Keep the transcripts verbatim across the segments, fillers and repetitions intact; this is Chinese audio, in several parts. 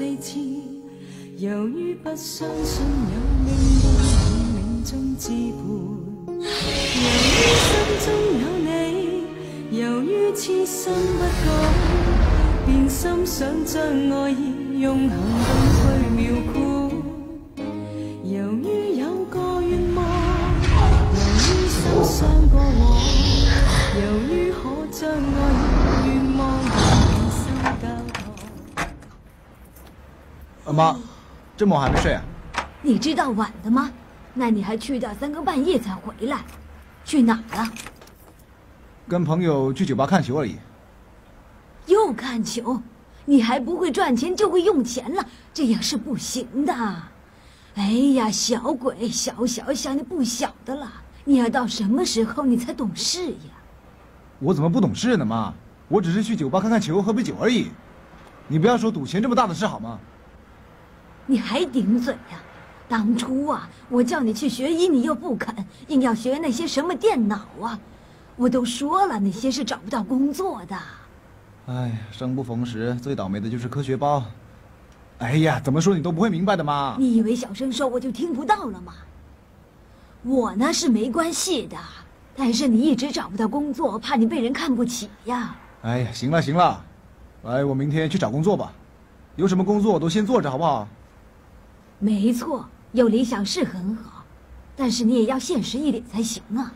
细节，由于不相信有命运冥冥中支配，由于心中有你，由于痴心不改，便心想将爱意用行动去描绘。由于有个愿望，由于心伤过往，由于可将爱意愿望同心交托。 呃，妈，这么晚还没睡啊？ 你知道晚的吗？那你还去到三更半夜才回来，去哪儿了？ 跟朋友去酒吧看球而已。 又看球？你还不会赚钱就会用钱了，这样是不行的。哎呀，小鬼，小小小你不晓得了，你要到什么时候你才懂事呀？ 我怎么不懂事呢，妈？我只是去酒吧看看球，喝杯酒而已。你不要说赌钱这么大的事好吗？ 你还顶嘴呀？当初啊，我叫你去学医，你又不肯，硬要学那些什么电脑啊。我都说了，那些是找不到工作的。 哎，生不逢时，最倒霉的就是科学包。哎呀，怎么说你都不会明白的嘛。 你以为小声说我就听不到了吗？我呢是没关系的，但是你一直找不到工作，怕你被人看不起呀。 哎呀，行了行了，来，我明天去找工作吧。有什么工作我都先做着，好不好？ 没错，有理想是很好，但是你也要现实一点才行啊。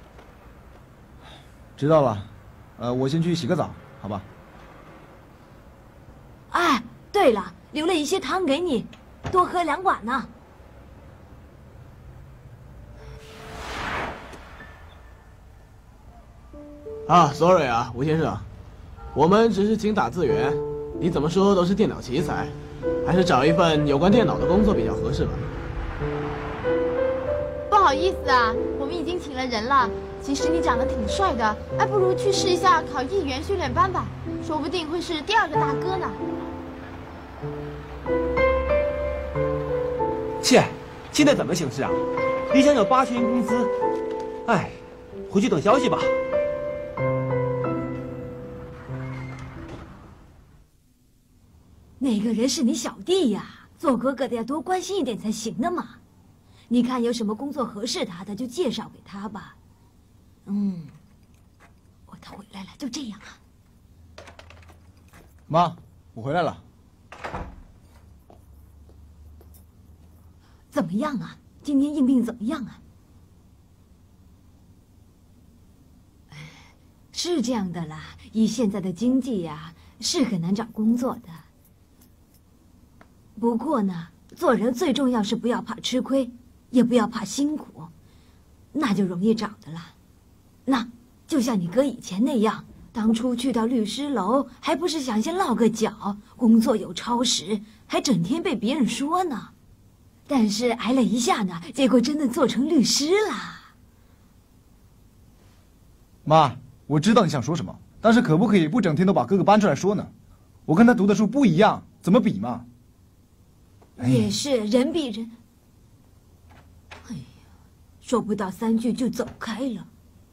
知道了，呃，我先去洗个澡，好吧？ 哎，对了，留了一些汤给你，多喝两碗呢。 啊 ，sorry 啊，吴先生，我们只是请打字员，你怎么说都是电脑奇才，还是找一份有关电脑的工作比较合适吧。 不好意思啊，我们已经请了人了。其实你长得挺帅的，还不如去试一下考议员训练班吧，说不定会是第二个大哥呢。 切，现在怎么行事啊？理想有八千元工资，哎，回去等消息吧。 那个人是你小弟呀，做哥哥的要多关心一点才行的嘛。你看有什么工作合适他的，就介绍给他吧。嗯，我他回来了，就这样啊。 妈，我回来了。 怎么样啊？今天应聘怎么样啊？是这样的啦，以现在的经济呀，是很难找工作的。不过呢，做人最重要是不要怕吃亏，也不要怕辛苦，那就容易找的了。那就像你哥以前那样，当初去到律师楼，还不是想先落个脚，工作有超时，还整天被别人说呢。但是挨了一下呢，结果真的做成律师了。 妈，我知道你想说什么，但是可不可以不整天都把哥哥搬出来说呢？我跟他读的书不一样，怎么比嘛？ 也是，人比人。哎呀，说不到三句就走开了。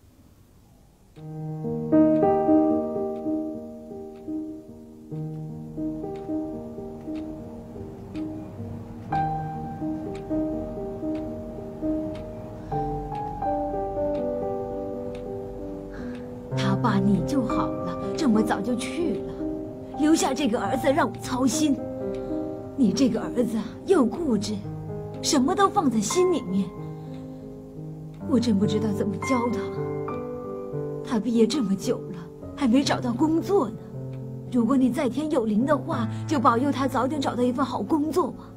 他爸你就好了，这么早就去了，留下这个儿子让我操心。你这个儿子又固执，什么都放在心里面，我真不知道怎么教他。他毕业这么久了，还没找到工作呢。如果你在天有灵的话，就保佑他早点找到一份好工作吧。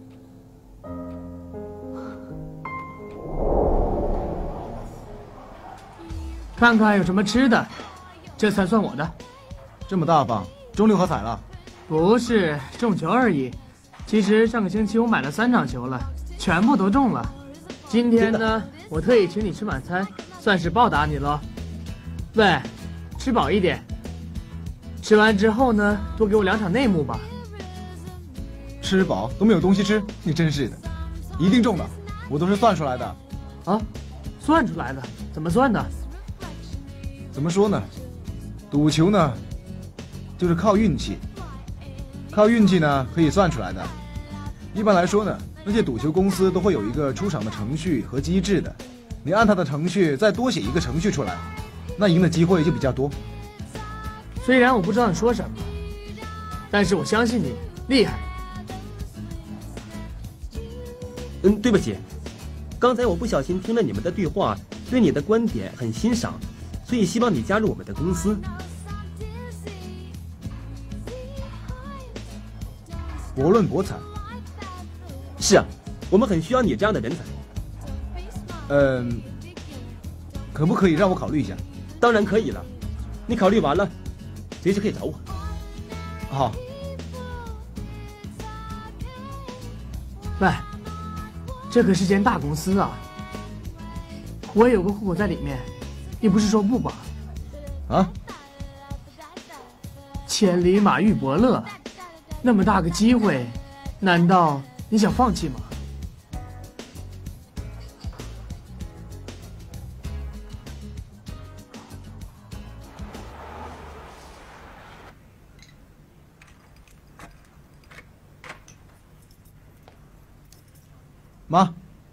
看看有什么吃的，这才算我的。 这么大方，中六合彩了？ 不是，中球而已。其实上个星期我买了三场球了，全部都中了。今天呢，我特意请你吃晚餐，算是报答你了。喂，吃饱一点。吃完之后呢，多给我两场内幕吧。 吃饱都没有东西吃，你真是的。一定中的，我都是算出来的。 啊，算出来的？怎么算的？ 怎么说呢？赌球呢，就是靠运气。 靠运气呢可以算出来的。一般来说呢，那些赌球公司都会有一个出场的程序和机制的，你按它的程序再多写一个程序出来，那赢的机会就比较多。 虽然我不知道你说什么，但是我相信你厉害。 嗯，对不起，刚才我不小心听了你们的对话，对你的观点很欣赏，所以希望你加入我们的公司。 博论博采。 是啊，我们很需要你这样的人才。 嗯，可不可以让我考虑一下？ 当然可以了，你考虑完了，随时可以找我。 好。 喂，这可是间大公司啊，我也有个户口在里面，你不是说不吧？ 啊？ 千里马遇伯乐，那么大个机会，难道你想放弃吗？ 妈，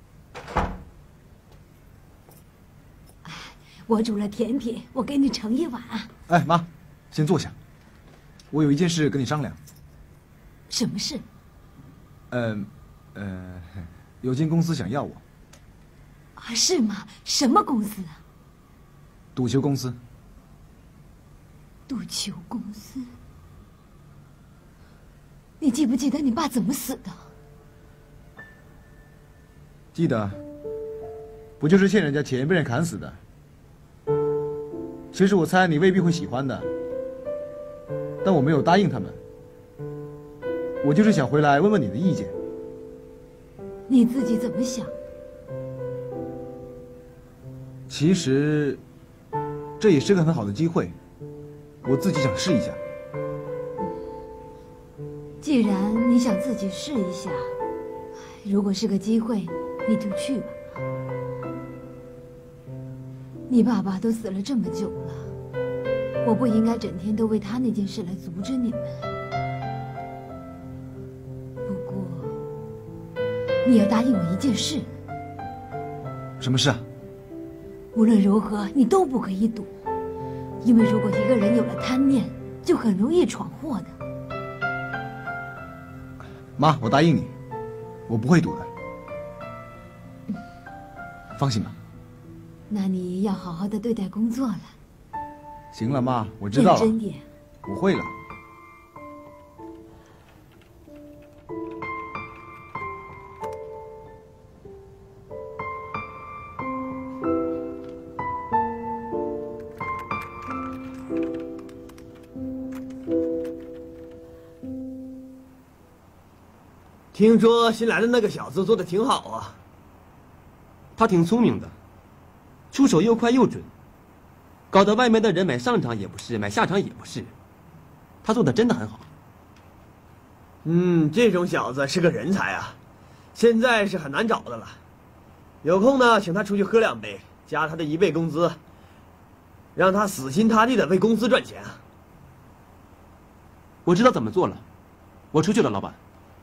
我煮了甜品，我给你盛一碗。 哎，妈，先坐下，我有一件事跟你商量。 什么事？ 嗯，呃，有间公司想要我。 啊，是吗？什么公司啊？ 赌球公司。 赌球公司？你记不记得你爸怎么死的？ 记得，不就是欠人家钱被人砍死的？其实我猜你未必会喜欢的，但我没有答应他们。我就是想回来问问你的意见。 你自己怎么想？ 其实，这也是个很好的机会，我自己想试一下。 既然你想自己试一下，如果是个机会，你就去吧。你爸爸都死了这么久了，我不应该整天都为他那件事来阻止你们。不过，你要答应我一件事。 什么事啊？ 无论如何，你都不可以赌，因为如果一个人有了贪念，就很容易闯祸的。 妈，我答应你，我不会赌的。放心吧。 那你要好好的对待工作了。 行了，妈，我知道了。 认真点。 我会了。 听说新来的那个小子做的挺好啊。 他挺聪明的，出手又快又准，搞得外面的人买上场也不是，买下场也不是。他做的真的很好。 嗯，这种小子是个人才啊，现在是很难找的了。有空呢，请他出去喝两杯，加他的一倍工资，让他死心塌地的为公司赚钱啊。 我知道怎么做了，我出去了，老板。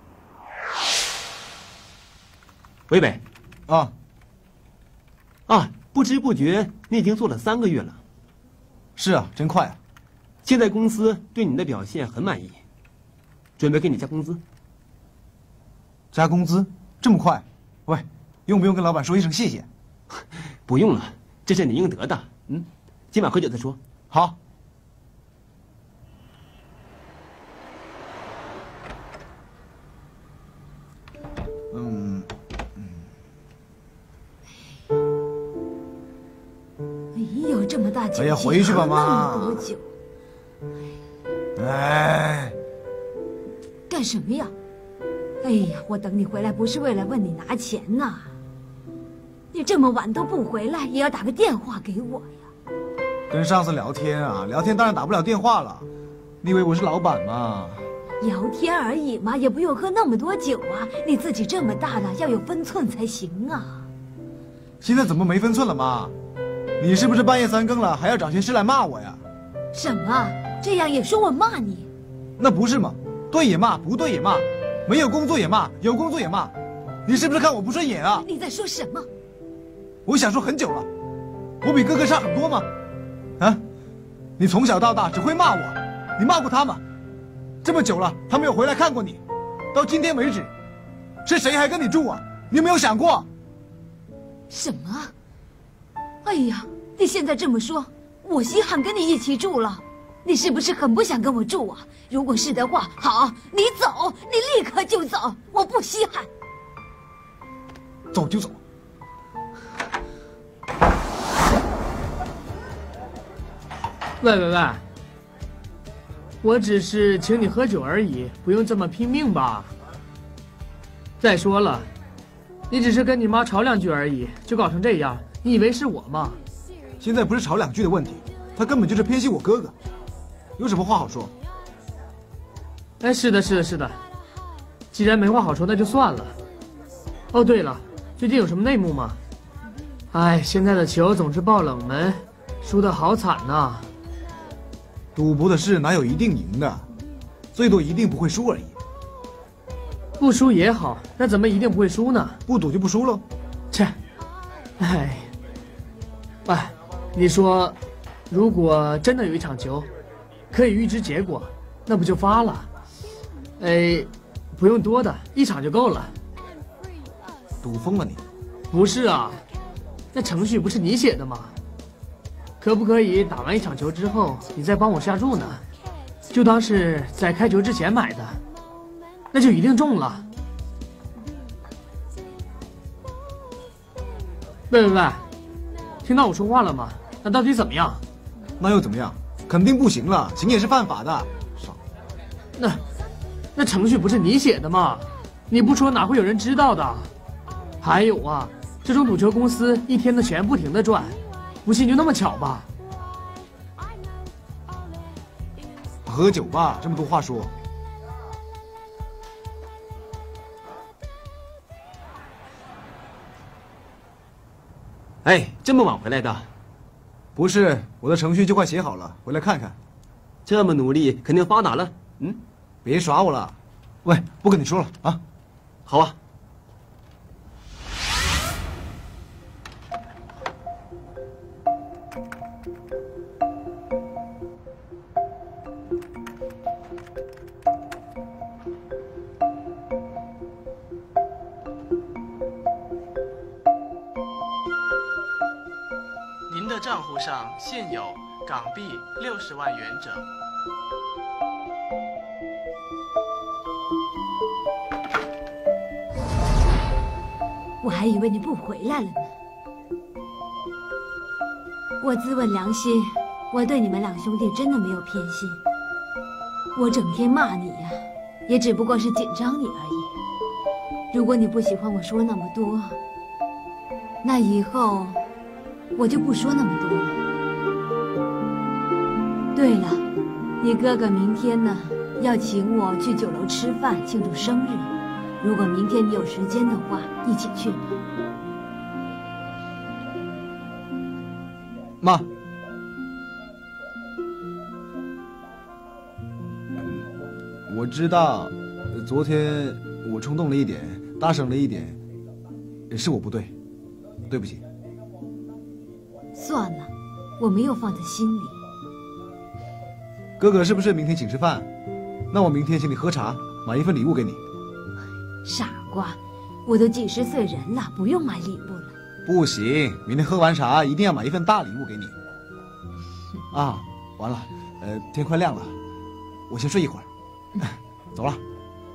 伟伟， 啊。 啊，不知不觉你已经做了三个月了。 是啊，真快啊！ 现在公司对你的表现很满意，准备给你加工资。 加工资？这么快？喂，用不用跟老板说一声谢谢？ 不用了，这是你应得的。嗯，今晚喝酒再说。 好。嗯。 有这么大酒劲， 哎呀，回去吧，妈。 那么多酒。 哎， 干什么呀？哎呀，我等你回来不是为了问你拿钱呐。你这么晚都不回来，也要打个电话给我呀。 跟上司聊天啊，聊天当然打不了电话了。你以为我是老板吗？ 聊天而已嘛，也不用喝那么多酒啊。你自己这么大了，要有分寸才行啊。 现在怎么没分寸了，妈？你是不是半夜三更了，还要找些事来骂我呀？ 什么？这样也说我骂你？ 那不是嘛？ 对也骂，不对也骂，没有工作也骂，有工作也骂，你是不是看我不顺眼啊？ 你在说什么？ 我想说很久了，我比哥哥差很多吗？啊，你从小到大只会骂我，你骂过他吗？这么久了，他没有回来看过你，到今天为止，是谁还跟你住啊？你有没有想过？ 什么？哎呀，你现在这么说，我稀罕跟你一起住了。你是不是很不想跟我住啊？如果是的话，好，你走，你立刻就走，我不稀罕。 走就走。 喂喂喂，我只是请你喝酒而已，不用这么拼命吧。再说了，你只是跟你妈吵两句而已，就搞成这样，你以为是我吗？ 现在不是吵两句的问题，他根本就是偏心我哥哥，有什么话好说？ 哎，是的，是的，是的。既然没话好说，那就算了。哦，对了，最近有什么内幕吗？哎，现在的球总是爆冷门，输得好惨呐。 赌博的事哪有一定赢的，最多一定不会输而已。 不输也好，那怎么一定不会输呢？ 不赌就不输喽。 切，哎，哎，你说，如果真的有一场球，可以预知结果，那不就发了？哎，不用多的，一场就够了。 赌疯了你？ 不是啊，那程序不是你写的吗？可不可以打完一场球之后，你再帮我下注呢？就当是在开球之前买的，那就一定中了。喂喂喂，听到我说话了吗？那到底怎么样？ 那又怎么样？肯定不行了，行也是犯法的。爽。 那，那程序不是你写的吗？你不说哪会有人知道的？还有啊，这种赌球公司一天的钱不停的赚。不信就那么巧吧？ 喝酒吧，这么多话说。 哎，这么晚回来的？ 不是，我的程序就快写好了，回来看看。 这么努力，肯定发达了。嗯， 别耍我了。喂，不跟你说了啊。 好啊。 您的账户上现有港币六十万元整。 我还以为你不回来了呢。我自问良心，我对你们两兄弟真的没有偏心。我整天骂你呀，也只不过是紧张你而已。如果你不喜欢我说那么多，那以后我就不说那么多了。对了，你哥哥明天呢要请我去酒楼吃饭庆祝生日，如果明天你有时间的话，一起去吧。 妈，我知道，昨天我冲动了一点，大声了一点，是我不对，对不起。 算了，我没有放在心里。 哥哥是不是明天请吃饭？那我明天请你喝茶，买一份礼物给你。 傻瓜，我都几十岁人了，不用买礼物了。 不行，明天喝完茶一定要买一份大礼物给你。啊，完了，呃，天快亮了，我先睡一会儿，走了。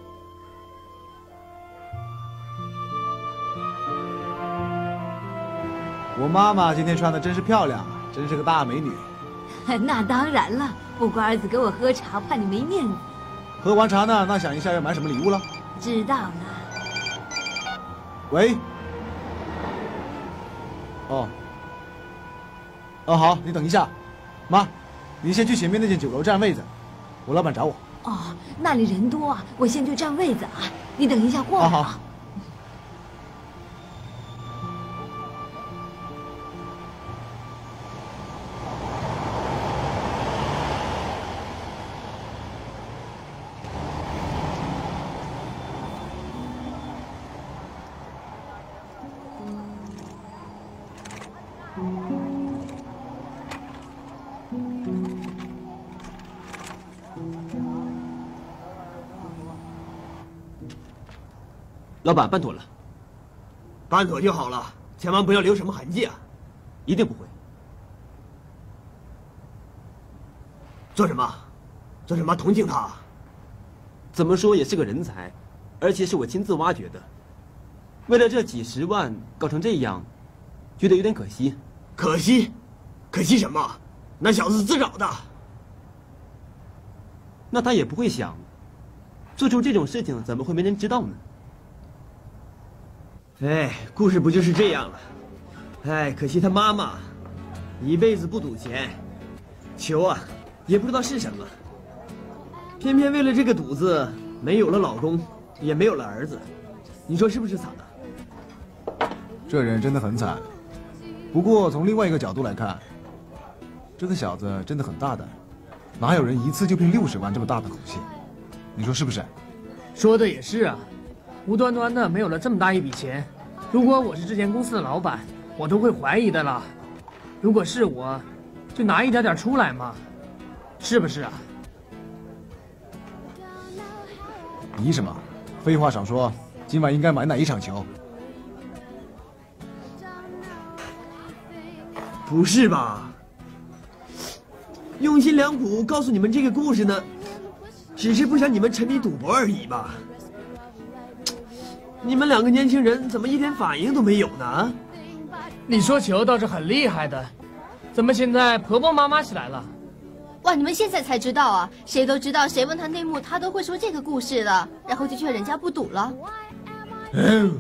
我妈妈今天穿的真是漂亮，真是个大美女。 那当然了，不乖儿子给我喝茶，怕你没面子。 喝完茶呢，那想一下要买什么礼物了？ 知道了。 喂。哦。哦，好，你等一下。妈，你先去前面那间酒楼占位子，我老板找我。 哦，那里人多啊，我先去占位子啊，你等一下过来啊。 好好。 老板办妥了。 办妥就好了，千万不要留什么痕迹啊！ 一定不会。 做什么？做什么同情他？ 怎么说也是个人才，而且是我亲自挖掘的。为了这几十万搞成这样，觉得有点可惜。 可惜？可惜什么？那小子自找的。 那他也不会想，做出这种事情怎么会没人知道呢？ 哎，故事不就是这样了？哎，可惜他妈妈一辈子不赌钱，球啊也不知道是什么，偏偏为了这个赌字，没有了老公，也没有了儿子，你说是不是惨啊？ 这人真的很惨。不过从另外一个角度来看，这个小子真的很大胆，哪有人一次就骗六十万这么大的口气？你说是不是？ 说的也是啊，无端端的没有了这么大一笔钱，如果我是这间公司的老板，我都会怀疑的了。如果是我，就拿一点点出来嘛，是不是啊？ 疑什么？废话少说，今晚应该买哪一场球？ 不是吧？用心良苦告诉你们这个故事呢，只是不想你们沉迷赌博而已吧？你们两个年轻人怎么一点反应都没有呢？ 你说球倒是很厉害的，怎么现在婆婆妈妈起来了？ 哇，你们现在才知道啊？谁都知道，谁问他内幕，他都会说这个故事了，然后就劝人家不赌了。 嗯。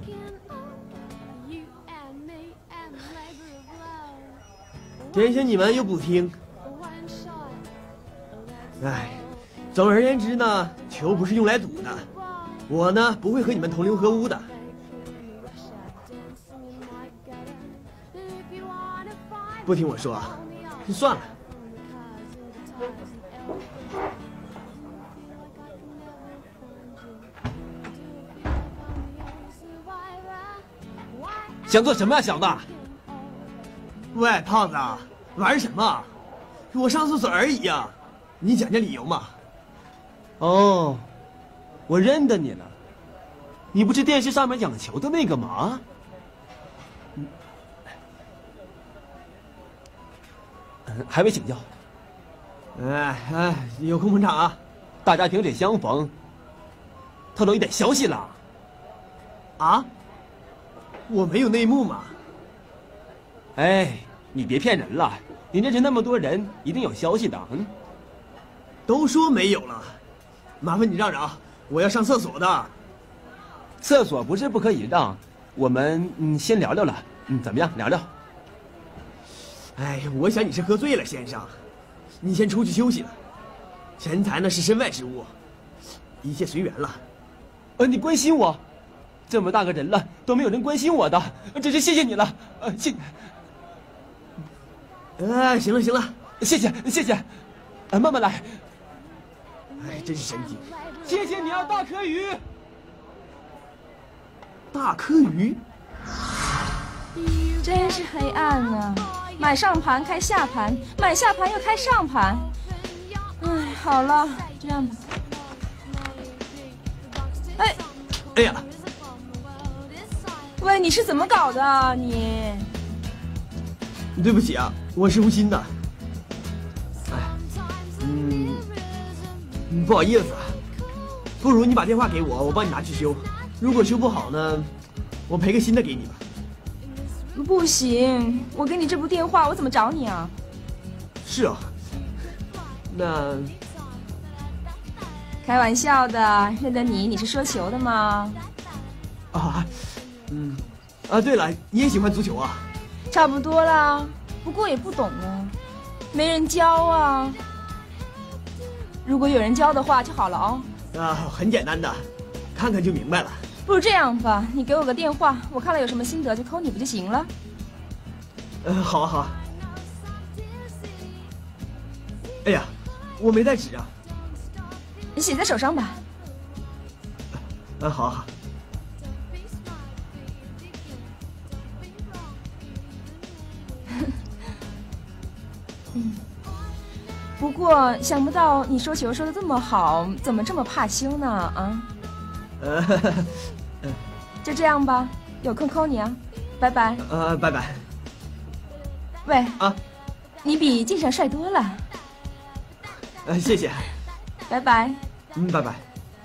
点醒你们又不听，哎，总而言之呢，球不是用来赌的，我呢不会和你们同流合污的。不听我说，就算了。 想做什么呀，小子？ 喂，胖子，玩什么？我上厕所而已呀，你讲讲理由嘛。 哦，我认得你了，你不是电视上面养球的那个吗？嗯，还未请教。 哎哎，有空捧场啊！ 大家萍水相逢，透露一点消息了。 啊？我没有内幕嘛。 哎，你别骗人了，你认识那么多人，一定有消息的。嗯， 都说没有了，麻烦你让让，我要上厕所的。 厕所不是不可以让，我们嗯先聊聊了。嗯，怎么样？聊聊。 哎，我想你是喝醉了，先生，你先出去休息了。钱财呢是身外之物，一切随缘了。 呃，你关心我，这么大个人了都没有人关心我的，真是谢谢你了。呃，谢。 哎，行了行了， 谢谢谢谢，呃，慢慢来。 哎，真是神经。 谢谢你啊，大柯鱼。 大柯鱼。 真是黑暗啊！买上盘开下盘，买下盘又开上盘。哎，好了，这样吧。哎， 哎呀， 喂，你是怎么搞的啊你？ 对不起啊，我是无心的。哎，嗯，不好意思啊，不如你把电话给我，我帮你拿去修。如果修不好呢，我赔个新的给你吧。 不行，我给你这部电话，我怎么找你啊？ 是啊，那开玩笑的，认得你，你是说球的吗？ 啊，嗯，啊，对了，你也喜欢足球啊？ 差不多啦，不过也不懂啊，没人教啊。如果有人教的话就好了哦。 啊，很简单的，看看就明白了。 不如这样吧，你给我个电话，我看了有什么心得就扣你不就行了？ 呃，好啊好啊。哎呀，我没带纸啊。 你写在手上吧。 啊，好啊好。 嗯，不过想不到你说球说的这么好，怎么这么怕羞呢？啊？ 呃， 这样吧，有空 call 你啊，拜拜。 呃，拜拜。 喂啊， 你比镜上帅多了。 呃，谢谢。 拜拜。 嗯，拜拜。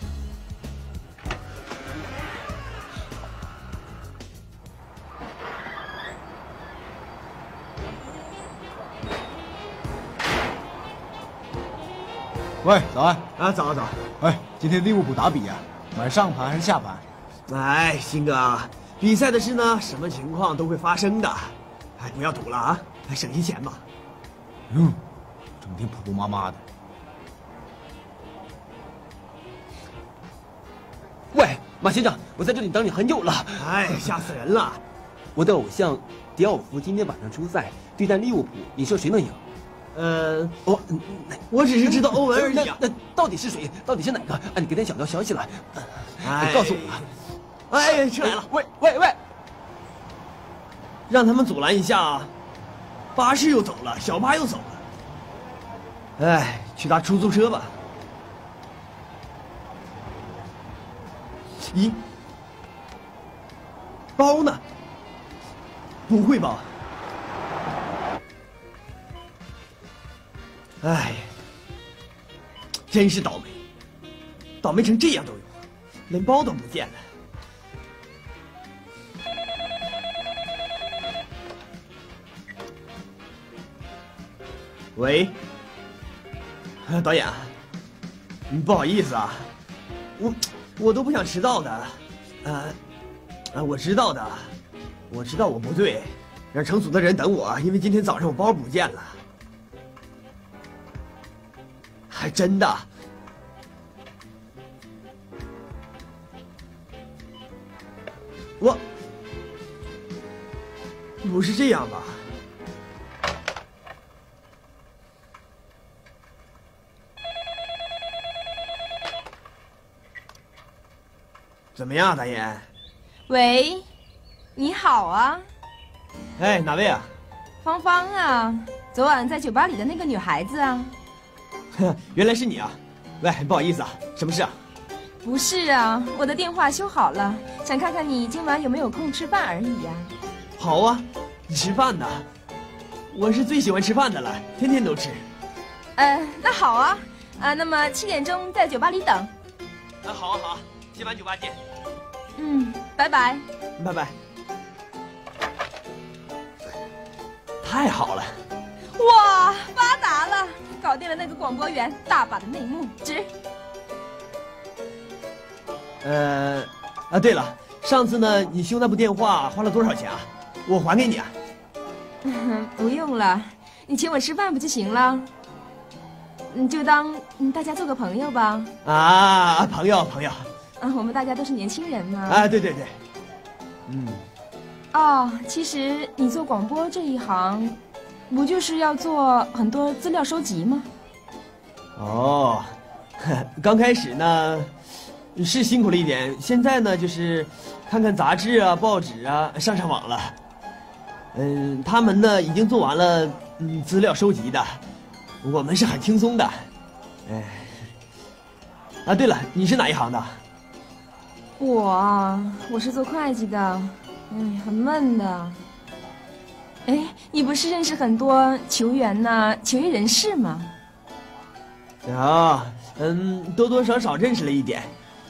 喂，早安啊，早早。 哎，今天利物浦打比啊，买上盘还是下盘？ 哎，鑫哥，比赛的事呢，什么情况都会发生的。哎，不要赌了啊，省些钱吧。 嗯，整天婆婆妈妈的。 喂，马先生，我在这里等你很久了。 哎，吓死人了！ 我的偶像迪奥夫今天晚上出赛对战利物浦，你说谁能赢？ 呃， 我我只是知道欧文而已啊。 那那到底是谁？到底是哪个？啊，你给点小道消息了， 哎， 告诉我。 哎，车来了！ 喂喂喂， 让他们阻拦一下啊！巴士又走了，小巴又走了。哎，去搭出租车吧。咦，包呢？不会吧？哎，真是倒霉，倒霉成这样都有，连包都不见了。喂，导演，不好意思啊，我我都不想迟到的，呃，啊，我知道的，我知道我不对，让成组的人等我，因为今天早上我包不见了。还真的，我不是这样吧？怎么样，导演？ 喂，你好啊。 哎，哪位啊？ 芳芳啊，昨晚在酒吧里的那个女孩子啊。 原来是你啊！喂，不好意思啊，什么事啊？ 不是啊，我的电话修好了，想看看你今晚有没有空吃饭而已呀、啊。 好啊，吃饭呢？我是最喜欢吃饭的了，天天都吃。 呃，那好啊，啊，那么七点钟在酒吧里等。 啊，好啊好啊，今晚酒吧见。 嗯，拜拜。 拜拜。太好了！ 哇，发达了！搞定了那个广播员，大把的内幕，值。 呃，啊，对了，上次呢，你修那部电话花了多少钱啊？我还给你啊。 不用了，你请我吃饭不就行了？你就当嗯大家做个朋友吧。 啊，朋友朋友。 啊，我们大家都是年轻人嘛。 啊，对对对。嗯。 哦，其实你做广播这一行，不就是要做很多资料收集吗？ 哦，刚开始呢是辛苦了一点，现在呢就是看看杂志啊、报纸啊，上上网了。嗯，他们呢已经做完了嗯资料收集的，我们是很轻松的。哎，啊，对了，你是哪一行的？ 我啊，我是做会计的，哎，很闷的。哎，你不是认识很多球员呐、球业人士吗？ 啊，嗯，多多少少认识了一点，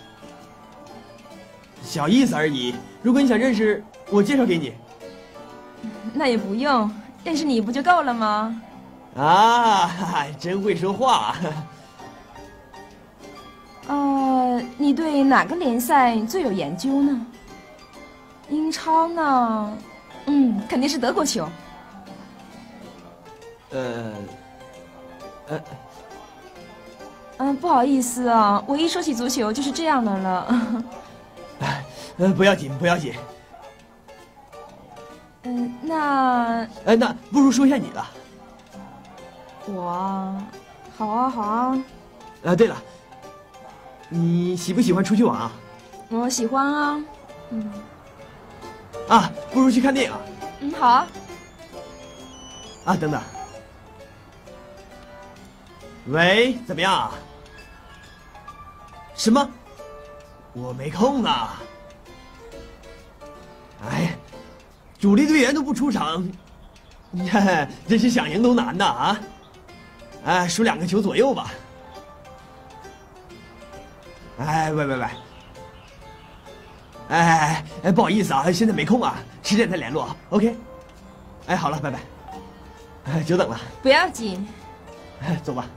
小意思而已。如果你想认识，我介绍给你。 那也不用，认识你不就够了吗？ 啊，真会说话。 呃，你对哪个联赛最有研究呢？英超呢？嗯，肯定是德国球。 呃，呃， 嗯，不好意思啊，我一说起足球就是这样的了。 呃，不要紧，不要紧。 嗯，那…… 哎，那不如说一下你了。 我，好啊，好啊。 啊，对了，你喜不喜欢出去玩啊？ 我喜欢啊。嗯。 啊，不如去看电影。 嗯，好啊。 啊，等等。喂，怎么样？什么？我没空呢。 主力队员都不出场，你看真是想赢都难呐啊！哎，输两个球左右吧。哎，喂喂喂！哎哎哎，不好意思啊，现在没空啊，十点再联络。OK。哎，好了，拜拜。哎，久等了。 不要紧。 哎，走吧。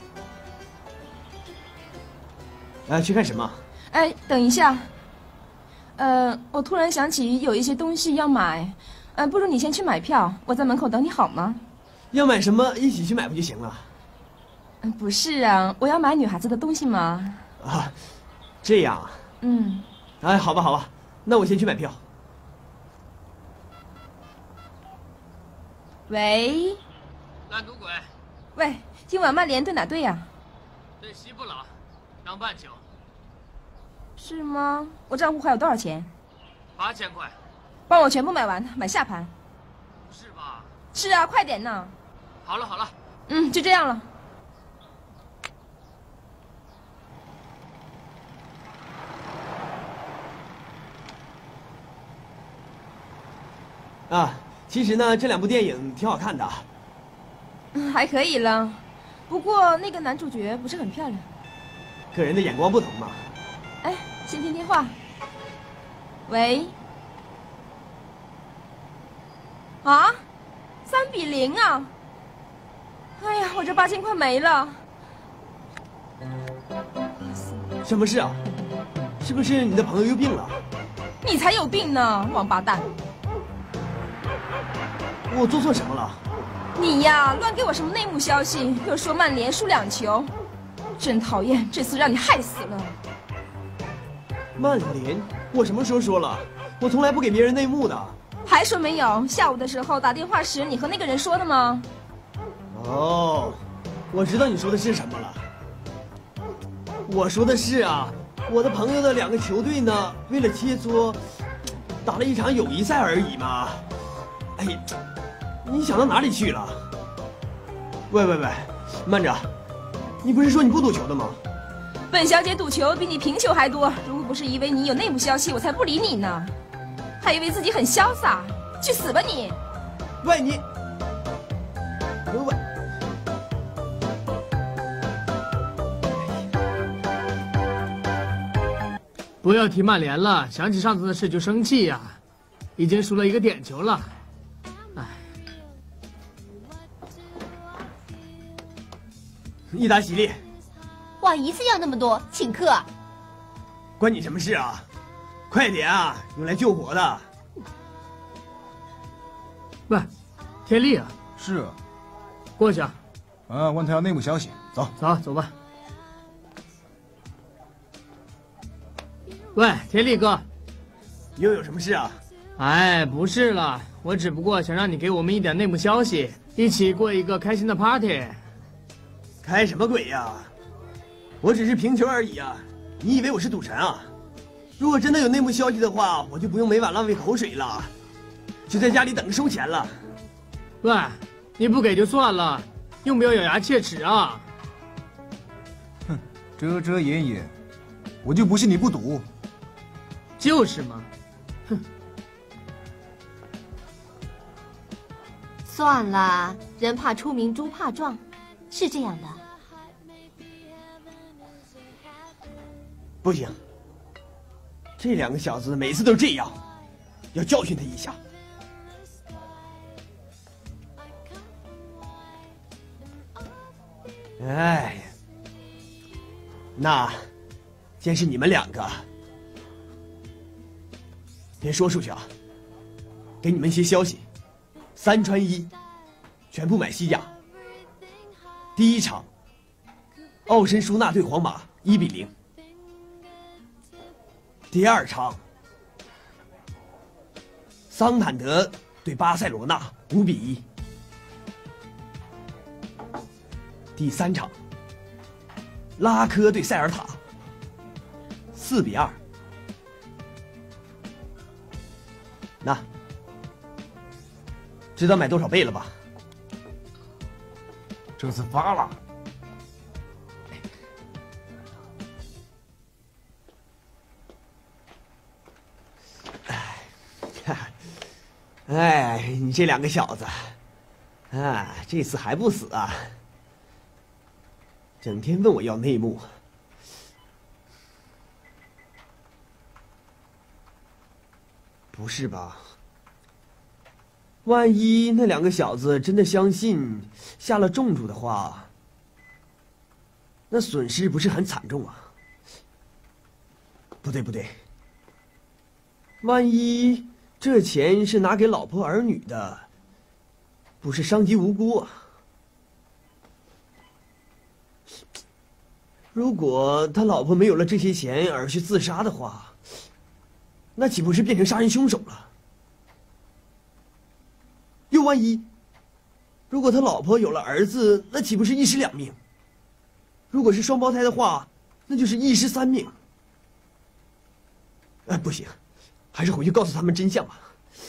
哎，去干什么？ 哎，等一下。呃，我突然想起有一些东西要买，呃，不如你先去买票，我在门口等你好吗？ 要买什么，一起去买不就行了？ 嗯，不是啊，我要买女孩子的东西嘛。 啊，这样啊。 嗯。 哎，好吧，好吧，那我先去买票。 喂。 烂赌鬼。 喂，今晚曼联对哪队呀？ 对西布朗，让半球。 是吗？我账户还有多少钱？ 八千块。 帮我全部买完，买下盘。 不是吧？ 是啊，快点呢。 好了好了。 嗯，就这样了。 啊，其实呢，这两部电影挺好看的。 嗯，还可以了，不过那个男主角不是很漂亮。 个人的眼光不同嘛。 哎，先听电话。喂。啊，三比零啊！哎呀，我这八千块没了。 什么事啊？是不是你的朋友又病了？ 你才有病呢，王八蛋！ 我做错什么了？ 你呀，乱给我什么内幕消息，又说曼联输两球，真讨厌！这次让你害死了。 曼联？我什么时候说了？我从来不给别人内幕的。 还说没有？下午的时候打电话时，你和那个人说的吗？ 哦，我知道你说的是什么了。我说的是啊，我的朋友的两个球队呢，为了切磋，打了一场友谊赛而已嘛。哎，你想到哪里去了？喂喂喂，慢着，你不是说你不赌球的吗？ 本小姐赌球比你平球还多，如果不是以为你有内幕消息，我才不理你呢。还以为自己很潇洒，去死吧你！ 喂你，喂喂。 不要提曼联了，想起上次的事就生气呀、啊，已经输了一个点球了。哎， 一打喜力。 哇，一次要那么多，请客。 关你什么事啊？快点啊，用来救火的。 喂，天力啊。 是啊。 过去啊。 啊，问他要内幕消息，走走走吧。喂，天力哥， 又有什么事啊？ 哎，不是了，我只不过想让你给我们一点内幕消息，一起过一个开心的 party。 开什么鬼呀？我只是平球而已啊！你以为我是赌神啊？如果真的有内幕消息的话，我就不用每晚浪费口水了，就在家里等着收钱了。 喂，你不给就算了，用不要咬牙切齿啊？ 哼，遮遮掩掩，我就不信你不赌。 就是嘛，哼。 算了，人怕出名猪怕壮，是这样的。 不行，这两个小子每次都这样，要教训他一下。哎，那先是你们两个，别说出去啊，给你们一些消息，三穿一，全部买西甲。第一场，奥申舒纳对皇马一比零。第二场，桑坦德对巴塞罗那五比一。第三场，拉科对塞尔塔四比二。那，知道买多少倍了吧？ 这次发了。 哎，你这两个小子，啊，这次还不死啊？整天问我要内幕。不是吧？万一那两个小子真的相信下了重注的话，那损失不是很惨重啊？不对不对，万一这钱是拿给老婆儿女的，不是伤及无辜啊？如果他老婆没有了这些钱而去自杀的话，那岂不是变成杀人凶手了？又万一，如果他老婆有了儿子，那岂不是一尸两命？如果是双胞胎的话，那就是一尸三命。哎，不行，还是回去告诉他们真相吧。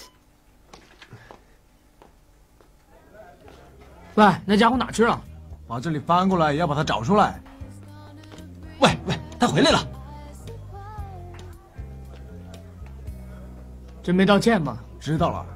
喂，那家伙哪去了？ 把这里翻过来，也要把他找出来。 喂喂，他回来了。 真没道歉吗？ 知道了。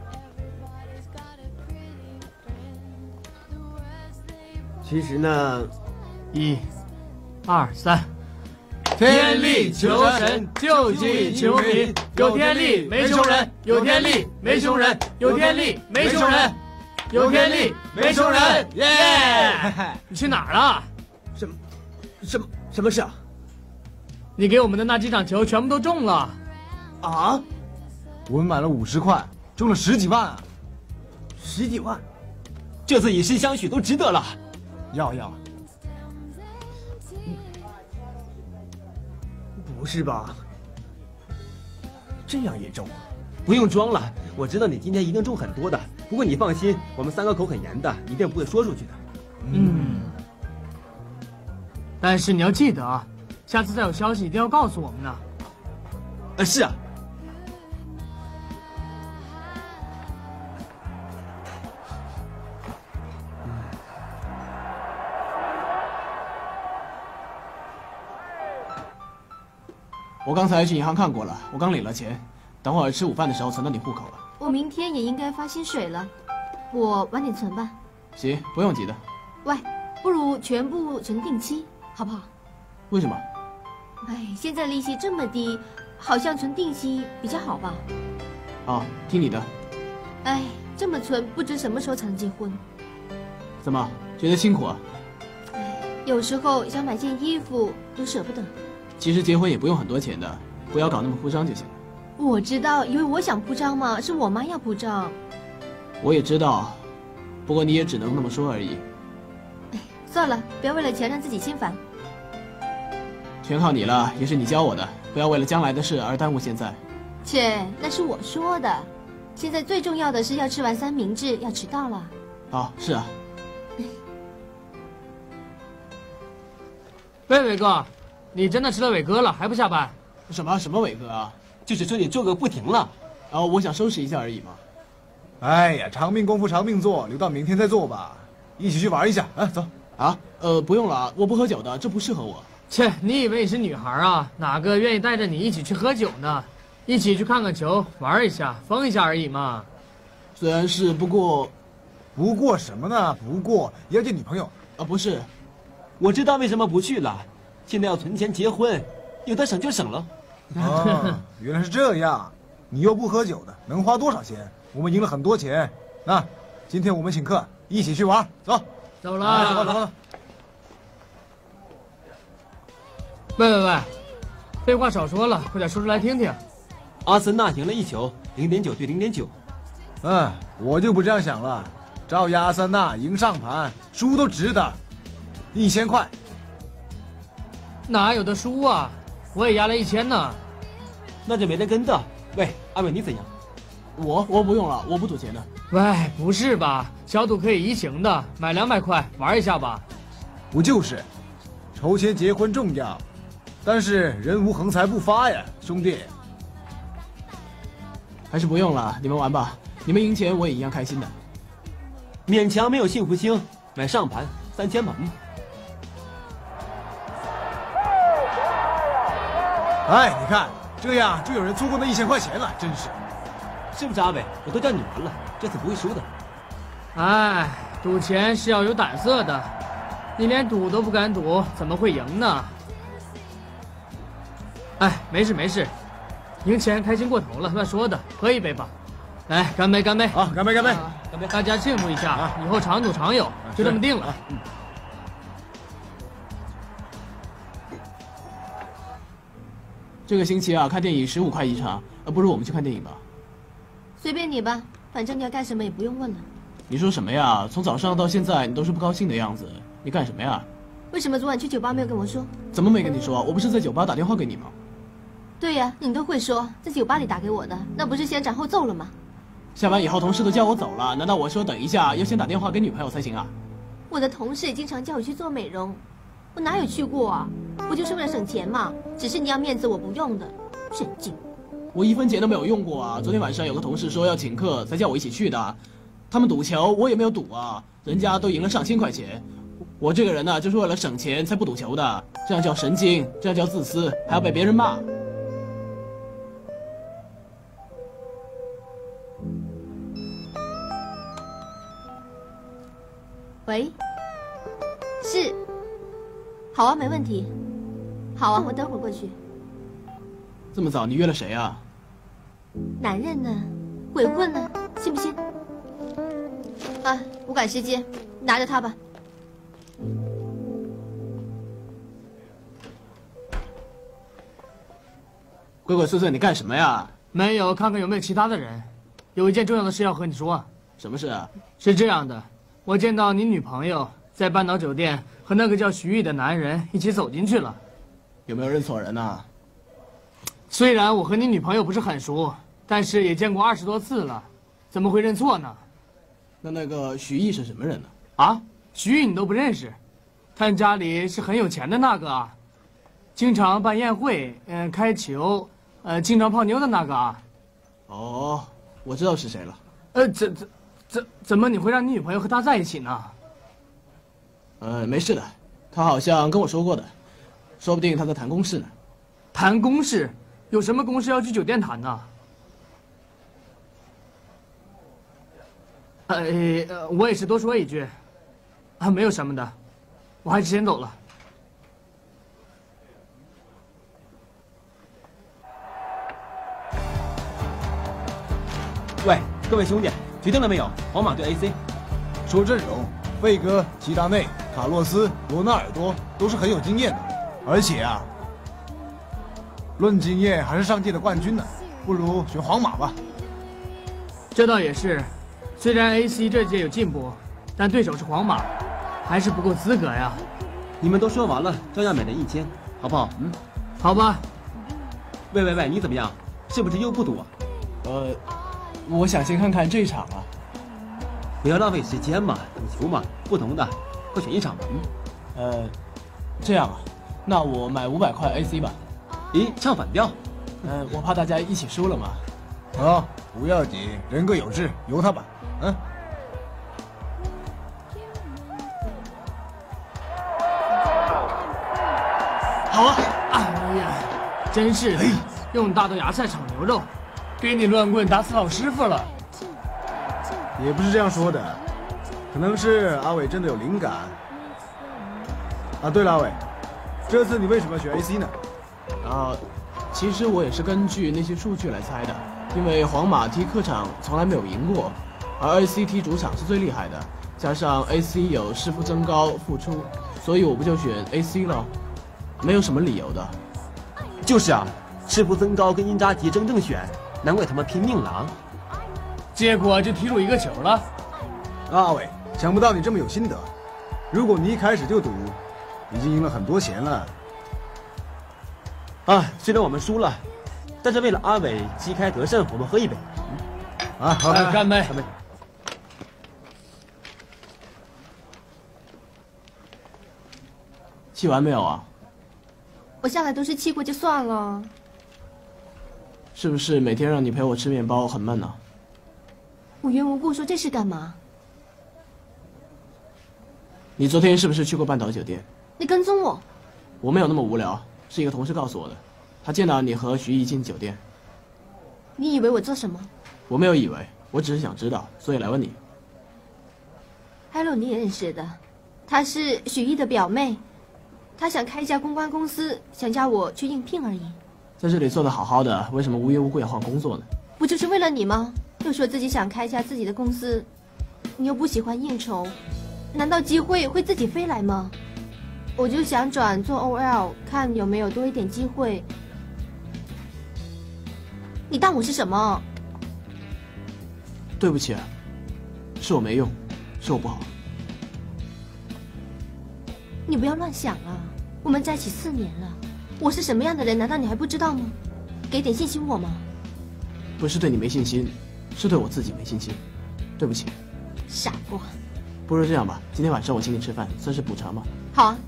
其实呢， 一、二、三。 天力求神，救济求民。有天力没穷人，有天力没穷人，有天力没穷人，有天力没穷人。耶！你去哪儿了？ 什么？什么？什么事啊？ 你给我们的那几场球全部都中了。 啊？ 我们买了五十块，中了十几万啊！ 十几万？ 这次以身相许都值得了。 要要。 不是吧？这样也中？ 不用装了，我知道你今天一定中很多的。不过你放心，我们三个口很严的，一定不会说出去的。 嗯。但是你要记得啊，下次再有消息一定要告诉我们呢。 呃，是啊。 我刚才去银行看过了，我刚领了钱，等会儿吃午饭的时候存到你户口了。 我明天也应该发薪水了，我晚点存吧。 行，不用急的。 喂，不如全部存定期，好不好？ 为什么？ 哎，现在利息这么低，好像存定期比较好吧？ 好，听你的。 哎，这么存，不知什么时候才能结婚。 怎么，觉得辛苦啊？ 哎，有时候想买件衣服都舍不得。 其实结婚也不用很多钱的，不要搞那么铺张就行了。 我知道，以为我想铺张吗？是我妈要铺张。 我也知道，不过你也只能那么说而已。 哎，算了，不要为了钱让自己心烦。 全靠你了，也是你教我的，不要为了将来的事而耽误现在。 切，那是我说的。现在最重要的是要吃完三明治，要迟到了。 好，是啊。 喂，伟哥。你真的吃了伟哥了，还不下班？ 什么什么伟哥啊？ 就是说你做个不停了。 啊，我想收拾一下而已嘛。 哎呀，长命功夫长命做，留到明天再做吧。一起去玩一下，啊，走。 啊，呃，不用了，我不喝酒的，这不适合我。 切，你以为你是女孩啊？哪个愿意带着你一起去喝酒呢？一起去看看球，玩一下，疯一下而已嘛。 虽然是，不过， 不过什么呢？不过也要见女朋友啊，不是。 我知道为什么不去了。现在要存钱结婚，有的省就省了。 哦，原来是这样。你又不喝酒的，能花多少钱？我们赢了很多钱。那今天我们请客，一起去玩，走。 走了， 走了，走了。 喂喂喂，废话少说了，快点说出来听听。 阿森纳赢了一球，零点九对零点九。 嗯，我就不这样想了。照压阿森纳赢上盘，输都值得。一千块。 哪有的输啊！我也压了一千呢。 那就没得跟的。喂，阿伟你怎样？ 我我不用了，我不赌钱的。 喂，不是吧？小赌可以怡情的，买两百块玩一下吧。 不就是，筹钱结婚重要，但是人无横财不发呀，兄弟。 还是不用了，你们玩吧。你们赢钱我也一样开心的。 勉强没有幸福星，买上盘三千吧。嗯。 哎，你看，这样就有人错过那一千块钱了，真是。 是不是阿伟？我都叫你玩了，这次不会输的。 哎，赌钱是要有胆色的，你连赌都不敢赌，怎么会赢呢？哎，没事没事，赢钱开心过头了，乱说的。喝一杯吧，来，干杯干杯！ 好，干杯干杯！ 干杯！大家庆祝一下，以后常赌常有，就这么定了。嗯。 这个星期啊，看电影十五块一场，呃，不如我们去看电影吧。 随便你吧，反正你要干什么也不用问了。 你说什么呀？从早上到现在，你都是不高兴的样子，你干什么呀？ 为什么昨晚去酒吧没有跟我说？ 怎么没跟你说？我不是在酒吧打电话给你吗？ 对呀，你都会说，在酒吧里打给我的，那不是先斩后奏了吗？ 下班以后同事都叫我走了，难道我说等一下要先打电话给女朋友才行啊？ 我的同事也经常叫我去做美容，我哪有去过啊？不就是为了省钱嘛？只是你要面子，我不用的，神经！ 我一分钱都没有用过啊！昨天晚上有个同事说要请客，才叫我一起去的。他们赌球，我也没有赌啊，人家都赢了上千块钱。我这个人呢、啊，就是为了省钱才不赌球的，这样叫神经，这样叫自私，还要被别人骂。 喂，是，好啊，没问题。好啊，我等会儿过去。 这么早，你约了谁啊？ 男人呢？鬼混呢？信不信？啊，我赶时间，拿着它吧。 鬼鬼祟祟，你干什么呀？ 没有，看看有没有其他的人。有一件重要的事要和你说。 什么事啊？ 是这样的，我见到你女朋友在半岛酒店和那个叫徐毅的男人一起走进去了。 有没有认错人啊？ 虽然我和你女朋友不是很熟，但是也见过二十多次了，怎么会认错呢？ 那那个徐毅是什么人呢？ 啊，徐毅你都不认识？他家里是很有钱的那个啊，经常办宴会，嗯、呃，开球，呃，经常泡妞的那个啊。 哦，我知道是谁了。 呃，怎怎怎怎么你会让你女朋友和他在一起呢？ 呃，没事的，他好像跟我说过的，说不定他在谈公事呢。 谈公事？有什么公事要去酒店谈呢？呃，呃我也是多说一句，啊，没有什么的，我还是先走了。 喂，各位兄弟，决定了没有？皇马对 A C。 说阵容，费哥、齐达内、卡洛斯、罗纳尔多都是很有经验的，而且啊。论经验还是上届的冠军呢，不如选皇马吧。 这倒也是，虽然 A C 这届有进步，但对手是皇马，还是不够资格呀。 你们都说完了，照样每人一千，好不好？嗯， 好吧。 喂喂喂，你怎么样？是不是又不赌啊？ 呃，我想先看看这一场啊。 不要浪费时间嘛，赌球嘛，不同的，快选一场吧。 嗯，呃，这样啊，那我买五百块 A C 吧。 咦，唱反调？ 嗯，我怕大家一起输了嘛。 啊，不要紧，人各有志，由他吧。嗯。 好啊！哎呀，真是的，用大豆芽菜炒牛肉，给你乱棍打死老师傅了。 也不是这样说的，可能是阿伟真的有灵感。啊，对了，阿伟，这次你为什么选 A C 呢？ 啊，其实我也是根据那些数据来猜的，因为皇马踢客场从来没有赢过，而 A C 踢主场是最厉害的，加上 A C 有师傅增高复出，所以我不就选 A C 了，没有什么理由的。 就是啊，师傅增高跟因扎吉争正选，难怪他们拼命了啊。 结果就踢入一个球了。 阿伟，想不到你这么有心得，如果你一开始就赌，已经赢了很多钱了。 啊，虽然我们输了，但是为了阿伟旗开得胜，我们喝一杯。 嗯、啊，好， 干杯！ 干杯！ 气完没有啊？ 我向来都是气过就算了。 是不是每天让你陪我吃面包很闷呢？ 无缘无故说这事干嘛？ 你昨天是不是去过半岛酒店？ 你跟踪我？ 我没有那么无聊，是一个同事告诉我的，他见到你和徐毅进酒店。 你以为我做什么？ 我没有以为，我只是想知道，所以来问你。 Hello， 你也认识的，她是许毅的表妹，她想开一家公关公司，想叫我去应聘而已。 在这里做得好好的，为什么无缘无故要换工作呢？ 不就是为了你吗？又说自己想开一家自己的公司，你又不喜欢应酬，难道机会会自己飞来吗？我就想转做 O L， 看有没有多一点机会。你当我是什么？ 对不起，是我没用，是我不好。 你不要乱想了，我们在一起四年了，我是什么样的人，难道你还不知道吗？给点信心我吗？ 不是对你没信心，是对我自己没信心。对不起。 傻瓜。 不如这样吧，今天晚上我请你吃饭，算是补偿吧。 好啊。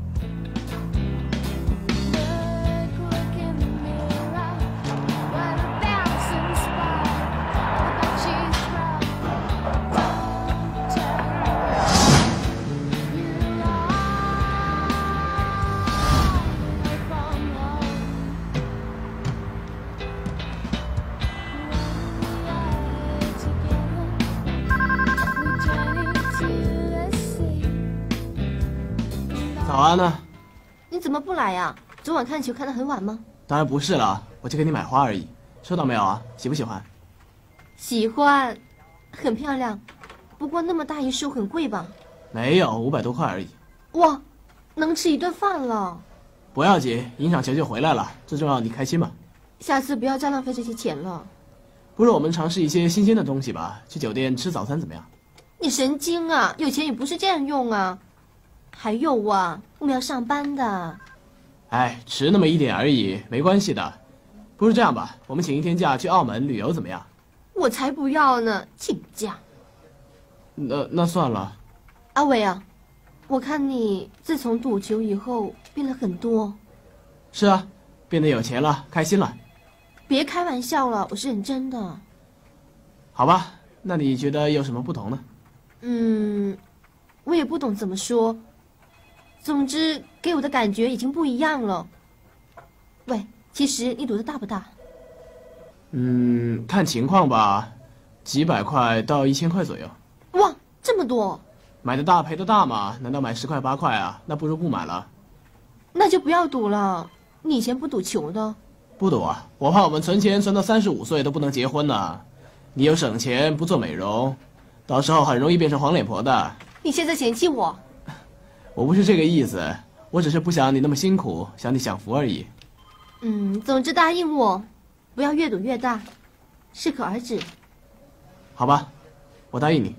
早安呢？ 你怎么不来呀？昨晚看球看得很晚吗？ 当然不是了，我就给你买花而已。收到没有啊？喜不喜欢？ 喜欢，很漂亮。不过那么大一束很贵吧？ 没有，五百多块而已。 哇，能吃一顿饭了。 不要紧，赢场球就回来了，最重要你开心嘛。 下次不要再浪费这些钱了。 不如我们尝试一些新鲜的东西吧，去酒店吃早餐怎么样？ 你神经啊！有钱也不是这样用啊。还有啊，我们要上班的。 哎，迟那么一点而已，没关系的。不如这样吧，我们请一天假去澳门旅游怎么样？ 我才不要呢，请假。 那那算了。 阿伟啊，我看你自从赌球以后变了很多。 是啊，变得有钱了，开心了。 别开玩笑了，我是认真的。 好吧，那你觉得有什么不同呢？ 嗯，我也不懂怎么说。总之，给我的感觉已经不一样了。喂，其实你赌的大不大？ 嗯，看情况吧，几百块到一千块左右。 哇，这么多！ 买的大赔的大嘛，难道买十块八块啊？那不如不买了。 那就不要赌了。你以前不赌球的？ 不赌啊，我怕我们存钱存到三十五岁都不能结婚呢。你又省钱不做美容，到时候很容易变成黄脸婆的。 你现在嫌弃我？ 我不是这个意思，我只是不想你那么辛苦，想你享福而已。 嗯，总之答应我，不要越赌越大，适可而止。 好吧，我答应你。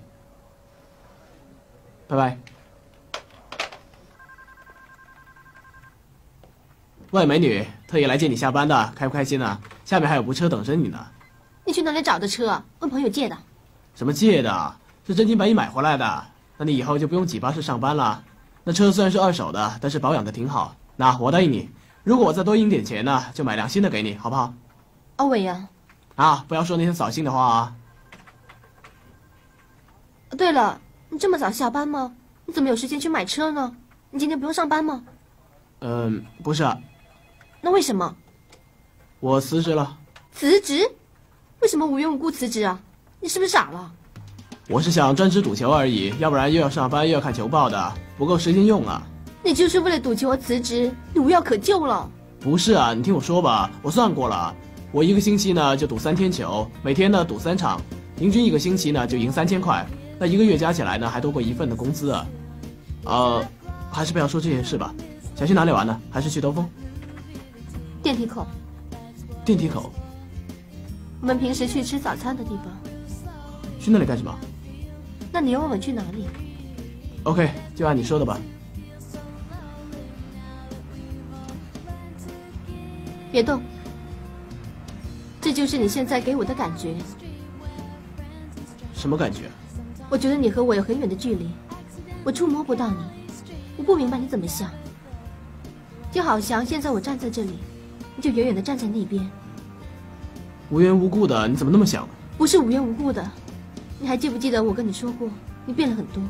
拜拜。喂，美女，特意来接你下班的，开不开心啊？下面还有部车等着你呢。 你去哪里找的车？问朋友借的。 什么借的？是真金白银买回来的。那你以后就不用挤巴士上班了。那车虽然是二手的，但是保养的挺好。那我答应你，如果我再多赢点钱呢，就买辆新的给你，好不好？ 阿伟呀， 啊，不要说那些扫兴的话啊。 对了，你这么早下班吗？你怎么有时间去买车呢？你今天不用上班吗？ 嗯，不是啊。 那为什么？ 我辞职了。 辞职？为什么无缘无故辞职啊？你是不是傻了？ 我是想专职赌球而已，要不然又要上班又要看球报的，不够时间用啊。 你就是为了赌球而辞职，你无药可救了。 不是啊，你听我说吧，我算过了，我一个星期呢就赌三天球，每天呢赌三场，平均一个星期呢就赢三千块，那一个月加起来呢还多过一份的工资啊。呃，还是不要说这件事吧。想去哪里玩呢？还是去兜风？ 电梯口。 电梯口。 我们平时去吃早餐的地方。 去那里干什么？ 那你要问我去哪里 ？OK， 就按你说的吧。 别动。这就是你现在给我的感觉。 什么感觉？ 我觉得你和我有很远的距离，我触摸不到你，我不明白你怎么想。就好像现在我站在这里，你就远远的站在那边。 无缘无故的，你怎么那么想？ 不是无缘无故的。你还记不记得我跟你说过，你变了很多？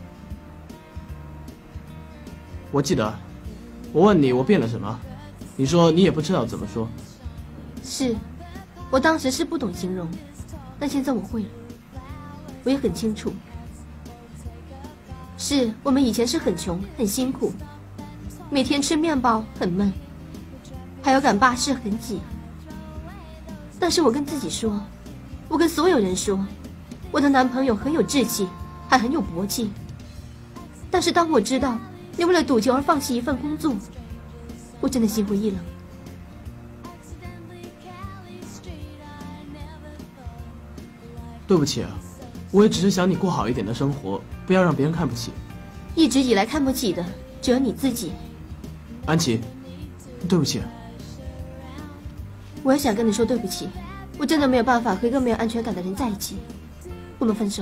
我记得，我问你我变了什么，你说你也不知道怎么说。 是，我当时是不懂形容， 但现在我会了。我也很清楚，是我们以前是很穷很辛苦，每天吃面包很闷，还要赶巴士很挤。但是我跟自己说，我跟所有人说，我的男朋友很有志气，还很有搏气。但是当我知道你为了赌球而放弃一份工作，我真的心灰意冷。 对不起啊，我也只是想你过好一点的生活，不要让别人看不起。 一直以来看不起的只有你自己。 安琪，对不起。 我也想跟你说对不起，我真的没有办法和一个没有安全感的人在一起。我们分手。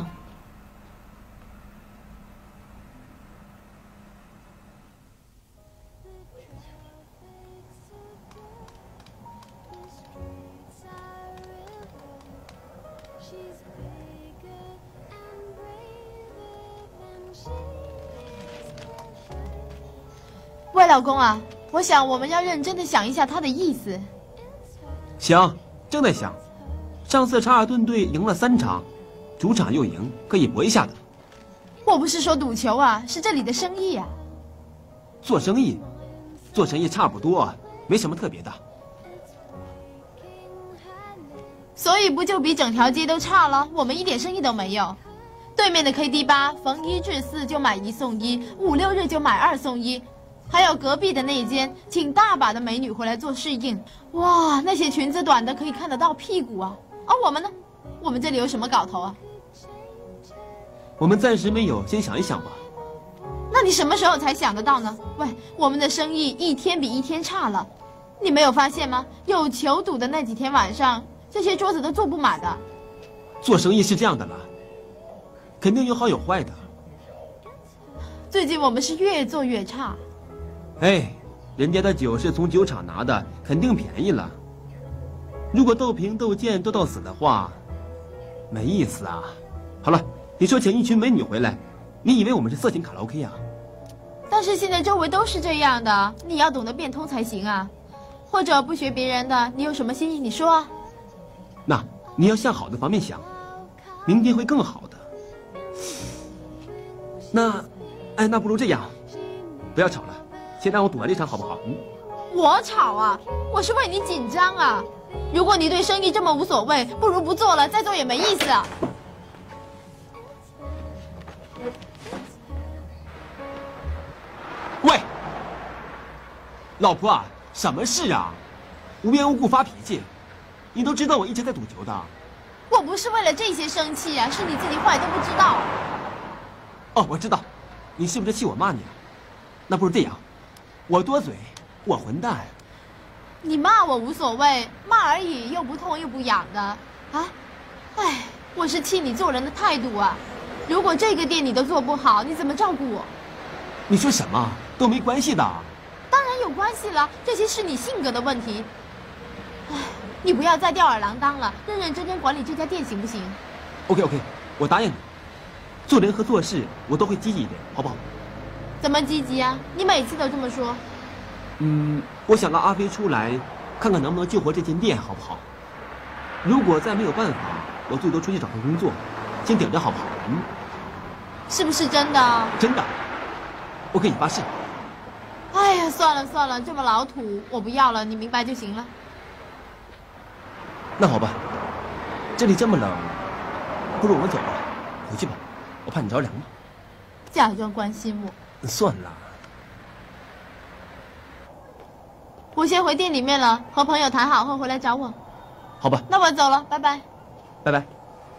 喂，老公啊，我想我们要认真的想一下他的意思。 想，正在想。上次查尔顿队赢了三场，主场又赢，可以搏一下的。 我不是说赌球啊，是这里的生意啊。 做生意，做生意差不多，没什么特别的。 所以不就比整条街都差了？我们一点生意都没有。对面的 K D 吧，逢一至四就买一送一，五六日就买二送一。还有隔壁的那间，请大把的美女回来做试映。哇，那些裙子短的可以看得到屁股啊！而、哦、我们呢？我们这里有什么搞头啊？ 我们暂时没有，先想一想吧。 那你什么时候才想得到呢？喂，我们的生意一天比一天差了，你没有发现吗？有球赌的那几天晚上，这些桌子都坐不满的。 做生意是这样的了，肯定有好有坏的。 最近我们是越做越差。 哎，人家的酒是从酒厂拿的，肯定便宜了。如果斗瓶斗剑斗到死的话，没意思啊。好了，你说请一群美女回来，你以为我们是色情卡拉 OK 啊？ 但是现在周围都是这样的，你要懂得变通才行啊。或者不学别人的，你有什么心意你说啊。 那你要向好的方面想，明天会更好的。那，哎，那不如这样，不要吵了。先让我赌完这场好不好？嗯， 我吵啊，我是为你紧张啊。如果你对生意这么无所谓，不如不做了，再做也没意思啊。 喂，老婆啊，什么事啊？无缘无故发脾气，你都知道我一直在赌球的。 我不是为了这些生气啊，是你自己坏都不知道。 哦，我知道，你是不是气我骂你啊？那不如这样。我多嘴，我混蛋。 你骂我无所谓，骂而已，又不痛又不痒的，啊！哎，我是气你做人的态度啊！如果这个店你都做不好，你怎么照顾我？ 你说什么？都没关系的。 当然有关系了，这些是你性格的问题。哎，你不要再吊儿郎当了，认认真真管理这家店行不行 ？OK OK， 我答应你。做人和做事，我都会积极一点，好不好？ 怎么积极啊？你每次都这么说。 嗯，我想让阿飞出来，看看能不能救活这间店，好不好？如果再没有办法，我最多出去找份工作，先顶着，好不好？嗯， 是不是真的？ 真的，我给你发誓。 哎呀，算了算了，这么老土，我不要了，你明白就行了。 那好吧，这里这么冷，不如我们走吧，回去吧，我怕你着凉嘛。 假装关心我。 算了， 我先回店里面了，和朋友谈好后回来找我。 好吧， 那我走了，拜拜。 拜拜。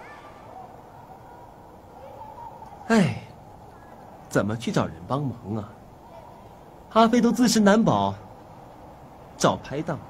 哎，怎么去找人帮忙啊？阿飞都自身难保，找拍档。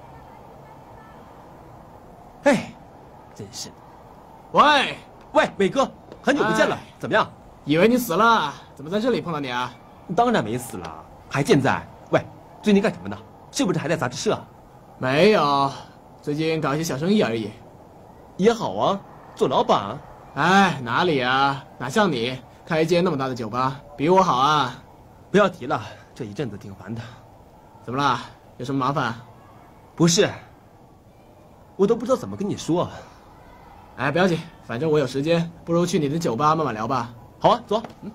哎，真是的。 喂喂，伟哥，很久不见了， 哎、 怎么样？ 以为你死了，怎么在这里碰到你啊？ 当然没死了，还健在。喂，最近干什么呢？是不是还在杂志社？ 没有，最近搞一些小生意而已。 也好啊，做老板。 哎，哪里啊，哪像你开一间那么大的酒吧，比我好啊。 不要提了，这一阵子挺烦的。 怎么了？有什么麻烦？ 不是，我都不知道怎么跟你说。 哎，不要紧，反正我有时间，不如去你的酒吧慢慢聊吧。 好啊，走。嗯。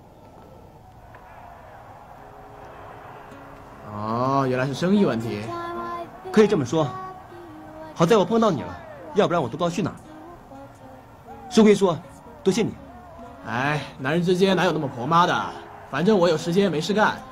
哦，原来是生意问题。 可以这么说。好在我碰到你了，要不然我都不知道去哪儿。说归说，多谢你。 哎，男人之间哪有那么婆妈的？反正我有时间没事干。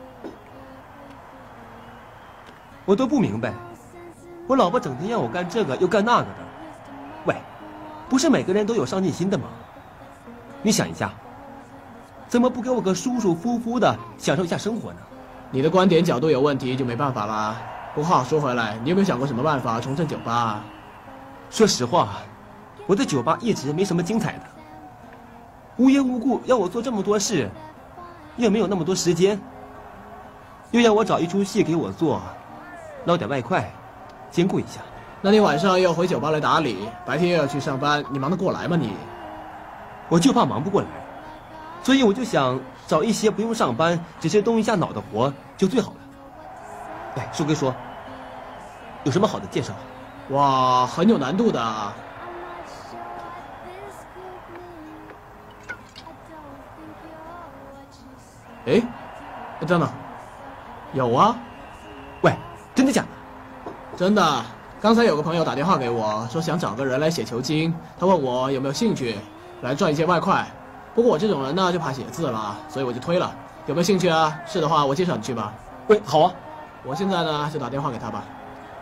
我都不明白，我老婆整天让我干这个又干那个的。喂，不是每个人都有上进心的吗？你想一下，怎么不给我个舒舒服服的享受一下生活呢？ 你的观点角度有问题，就没办法啦。不过话说回来，你有没有想过什么办法重振酒吧？ 说实话，我的酒吧一直没什么精彩的。无缘无故要我做这么多事，又没有那么多时间，又要我找一出戏给我做，捞点外快，兼顾一下。 那你晚上又要回酒吧来打理，白天又要去上班，你忙得过来吗你？ 我就怕忙不过来，所以我就想找一些不用上班，只是动一下脑的活就最好了。哎，说归说，有什么好的介绍？ 哇，很有难度的。哎，真的？有啊。 喂，真的假的？ 真的。刚才有个朋友打电话给我，说想找个人来写球经，他问我有没有兴趣来赚一些外快。不过我这种人呢，就怕写字了，所以我就推了。有没有兴趣啊？是的话，我介绍你去吧。 喂，好啊。 我现在呢就打电话给他吧。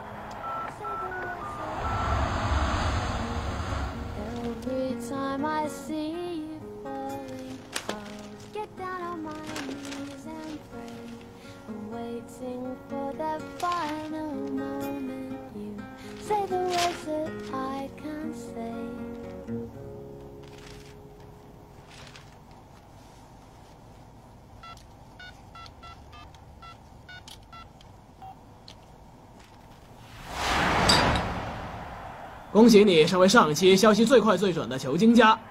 恭喜你成为上一期消息最快最准的球经家。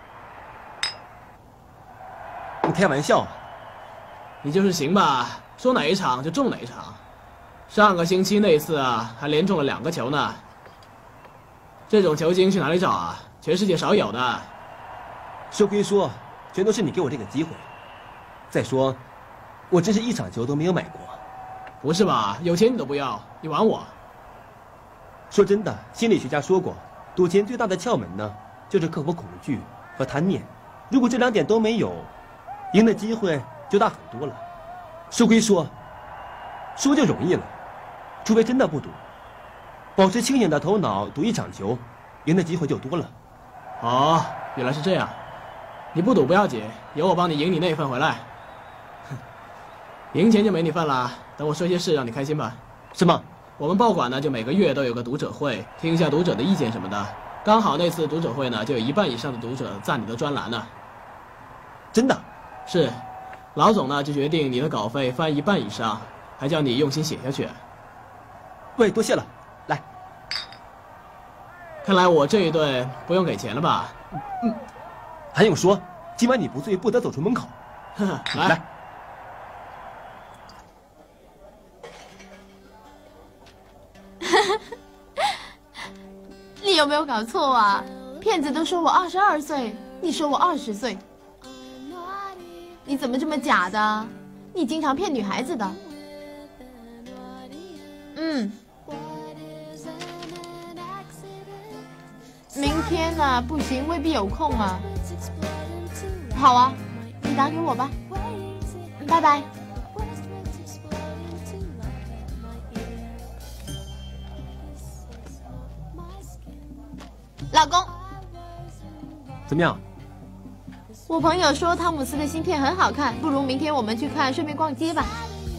你开玩笑啊？ 你就是行吧，说哪一场就中哪一场。上个星期那次啊，还连中了两个球呢。这种球经去哪里找啊？全世界少有的。 说归说，全都是你给我这个机会。再说，我真是一场球都没有买过。 不是吧？有钱你都不要，你玩我？ 说真的，心理学家说过，赌钱最大的窍门呢，就是克服恐惧和贪念。如果这两点都没有，赢的机会就大很多了。说归说，说就容易了，除非真的不赌，保持清醒的头脑赌一场球，赢的机会就多了。 哦，原来是这样。你不赌不要紧，有我帮你赢你那份回来。哼，赢钱就没你份了。等我说些事让你开心吧。 什么？ 我们报馆呢，就每个月都有个读者会，听一下读者的意见什么的。刚好那次读者会呢，就有一半以上的读者赞你的专栏呢。 真的？ 是。老总呢就决定你的稿费翻一半以上，还叫你用心写下去。 喂，多谢了。来。 看来我这一顿不用给钱了吧？ 嗯。还用说？今晚你不醉，不得走出门口。 来。来你有没有搞错啊？骗子都说我二十二岁，你说我二十岁，你怎么这么假的？你经常骗女孩子的。嗯，明天呢、啊、不行，未必有空啊。好啊，你打给我吧，拜拜。老公， 怎么样？ 我朋友说汤姆斯的新片很好看，不如明天我们去看，顺便逛街吧。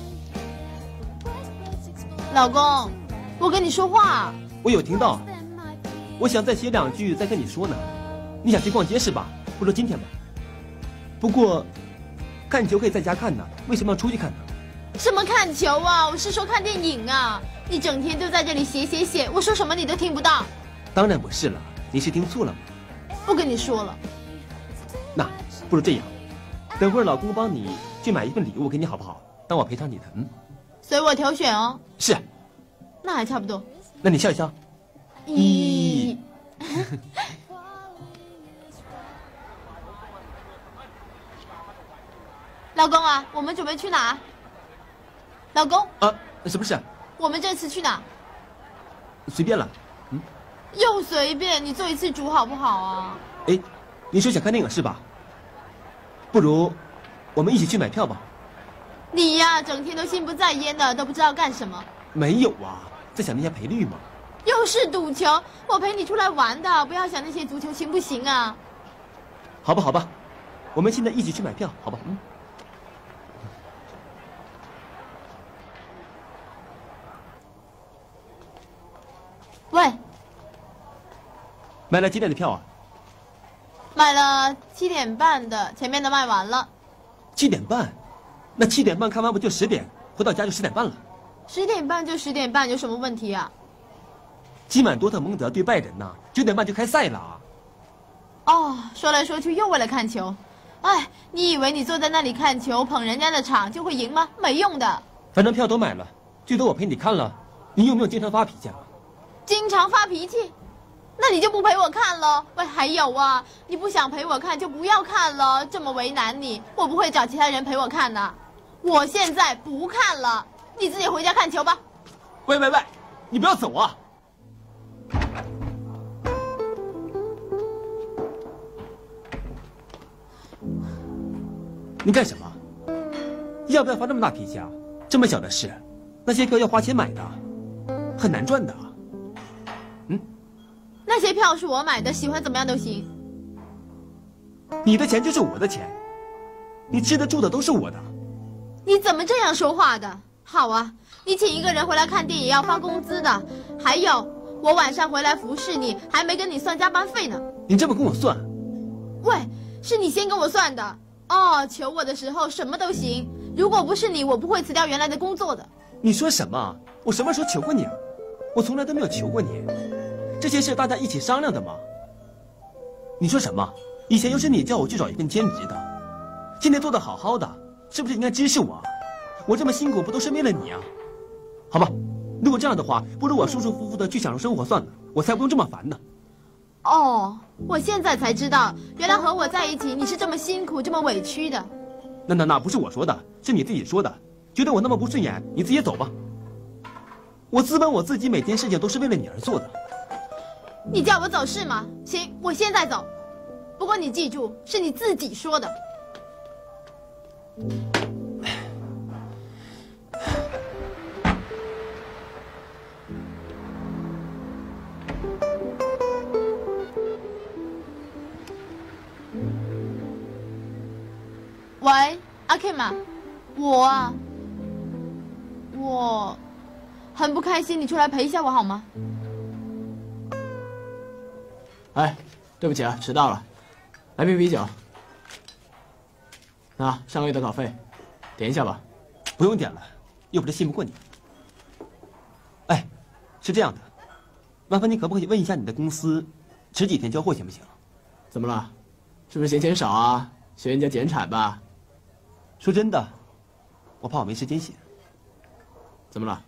老公，我跟你说话。 我有听到，我想再写两句再跟你说呢。你想去逛街是吧？不如今天吧。不过，看球可以在家看的，为什么要出去看呢？ 什么看球啊？我是说看电影啊！你整天都在这里写写写，我说什么你都听不到。 当然不是了。你是听错了吗？ 不跟你说了。 那不如这样，等会儿老公帮你去买一份礼物给你好不好？当我赔偿你的，嗯。 随我挑选哦。 是。 那还差不多。 那你笑一笑。 咦。 老公啊，我们准备去哪？老公啊，什么事？ 我们这次去哪？ 随便了。嗯， 又随便，你做一次主好不好啊？ 哎，你说想看电影是吧？不如我们一起去买票吧。 你呀，整天都心不在焉的，都不知道干什么。 没有啊，在想那些赔率嘛。 又是赌球，我陪你出来玩的，不要想那些足球行不行啊？ 好吧，好吧，我们现在一起去买票，好吧？嗯。 喂， 买了几点的票啊？ 买了七点半的，前面的卖完了。 七点半？那七点半看完不就十点？回到家就十点半了。 十点半就十点半，有什么问题啊？ 今晚多特蒙德对拜仁呐，九点半就开赛了啊。 哦，说来说去又为了看球，哎，你以为你坐在那里看球捧人家的场就会赢吗？没用的。 反正票都买了，最多我陪你看了。你有没有经常发脾气啊？ 经常发脾气？那你就不陪我看了。喂，还有啊，你不想陪我看就不要看了，这么为难你，我不会找其他人陪我看的。我现在不看了，你自己回家看球吧。 喂喂喂，你不要走啊！你干什么？要不要发这么大脾气啊？这么小的事，那些票要花钱买的，很难赚的。嗯， 那些票是我买的，喜欢怎么样都行。 你的钱就是我的钱，你吃的住的都是我的。 你怎么这样说话的？好啊，你请一个人回来看电影要发工资的，还有我晚上回来服侍你，还没跟你算加班费呢。 你这么跟我算？ 喂，是你先跟我算的。哦，求我的时候什么都行，如果不是你，我不会辞掉原来的工作的。 你说什么？我什么时候求过你啊？我从来都没有求过你，这些事大家一起商量的嘛。你说什么？以前又是你叫我去找一份兼职的，现在做得好好的，是不是应该支持我？我这么辛苦不都是为了你啊？好吧，如果这样的话，不如我舒舒服服的去享受生活算了，我才不用这么烦呢。 哦，我现在才知道，原来和我在一起你是这么辛苦、这么委屈的。 那那那不是我说的，是你自己说的。觉得我那么不顺眼，你自己走吧。我自问我自己每件事情都是为了你而做的。 你叫我走是吗？行，我现在走。不过你记住，是你自己说的。喂，阿 Kim 啊，我啊，我很不开心，你出来陪一下我好吗？ 哎，对不起啊，迟到了，来瓶啤酒。那上个月的稿费，点一下吧。 不用点了，又不是信不过你。哎，是这样的，麻烦你可不可以问一下你的公司，迟几天交货行不行？ 怎么了？是不是嫌钱少啊？学人家减产吧？ 说真的，我怕我没时间写。 怎么了？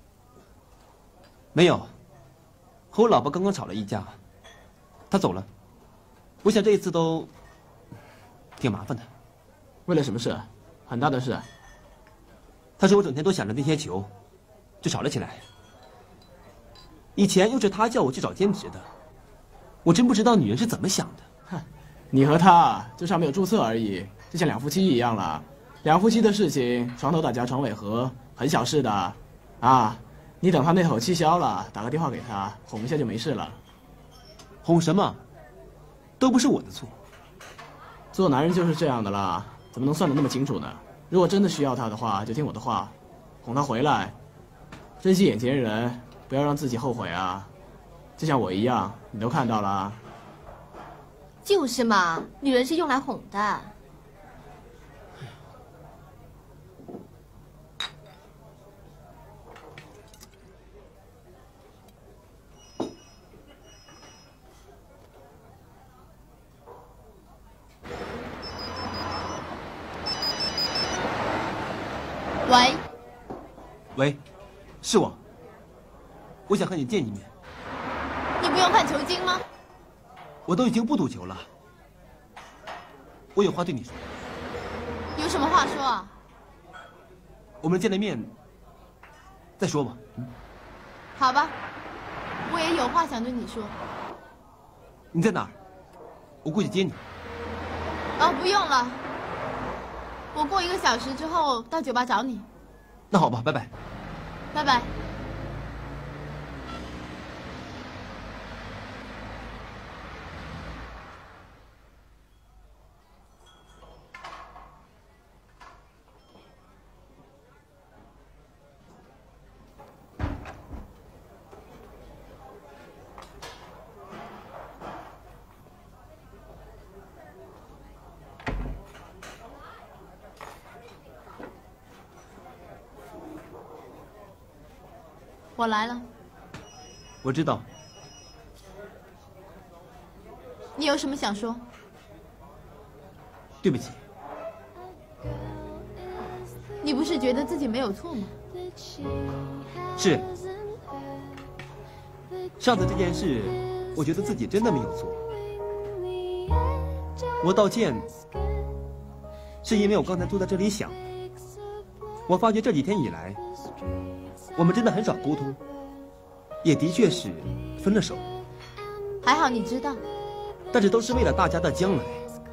没有，和我老婆刚刚吵了一架，她走了。我想这一次都挺麻烦的。 为了什么事？很大的事。 她说我整天都想着那些球，就吵了起来。以前又是她叫我去找兼职的，我真不知道女人是怎么想的。 哼，你和她就上面有注册而已，就像两夫妻一样了。两夫妻的事情，床头打架床尾和，很小事的，啊，你等他那口气消了，打个电话给他，哄一下就没事了。 哄什么？都不是我的错。 做男人就是这样的啦，怎么能算得那么清楚呢？如果真的需要他的话，就听我的话，哄他回来，珍惜眼前人，不要让自己后悔啊。就像我一样，你都看到了。 就是嘛，女人是用来哄的。 喂， 喂，是我。我想和你见一面。 你不用看球经吗？ 我都已经不赌球了。我有话对你说。 有什么话说啊？ 我们见了面再说吧。嗯， 好吧，我也有话想对你说。 你在哪儿？我过去接你。 哦，不用了，我过一个小时之后到酒吧找你。 那好吧，拜拜。 拜拜。我来了。 我知道。 你有什么想说？ 对不起。 你不是觉得自己没有错吗？ 是。上次这件事，我觉得自己真的没有错。我道歉，是因为我刚才坐在这里想，我发觉这几天以来，我们真的很少沟通，也的确是分了手。 还好你知道， 但是都是为了大家的将来。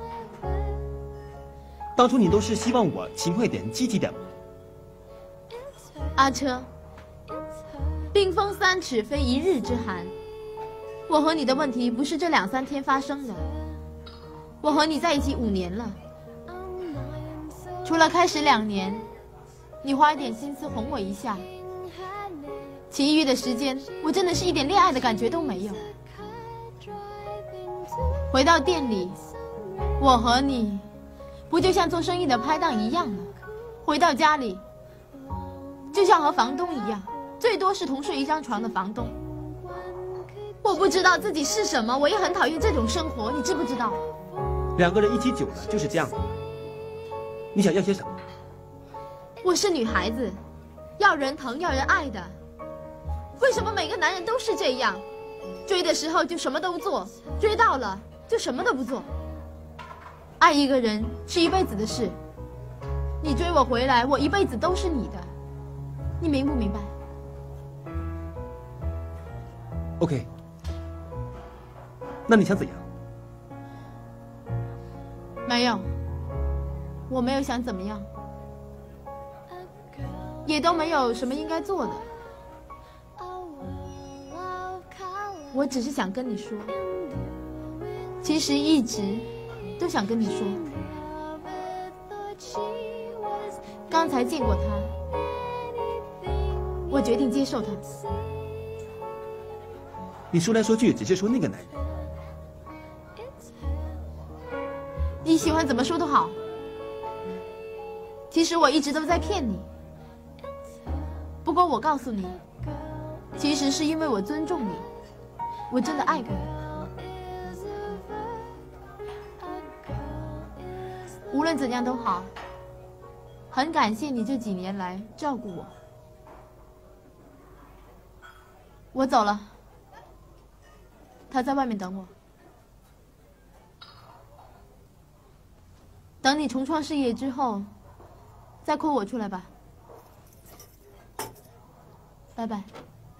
当初你都是希望我勤快点、积极点吗？ 阿车，冰封三尺非一日之寒。我和你的问题不是这两三天发生的，我和你在一起五年了，除了开始两年，你花一点心思哄我一下，其余的时间我真的是一点恋爱的感觉都没有。回到店里，我和你不就像做生意的拍档一样吗？回到家里，就像和房东一样，最多是同睡一张床的房东。我不知道自己是什么，我也很讨厌这种生活，你知不知道？ 两个人一起久了就是这样的。你想要些什么？ 我是女孩子，要人疼，要人爱的。为什么每个男人都是这样？追的时候就什么都做，追到了就什么都不做。爱一个人是一辈子的事，你追我回来，我一辈子都是你的，你明不明白 ？OK， 那你想怎样？ 没有，我没有想怎么样，也都没有什么应该做的。我只是想跟你说，其实一直都想跟你说，刚才见过他，我决定接受他。 你说来说去只是说那个男人， 你喜欢怎么说都好。其实我一直都在骗你，不过我告诉你，其实是因为我尊重你，我真的爱过你。无论怎样都好，很感谢你这几年来照顾我。我走了，他在外面等我。等你重创事业之后，再call我出来吧。拜拜。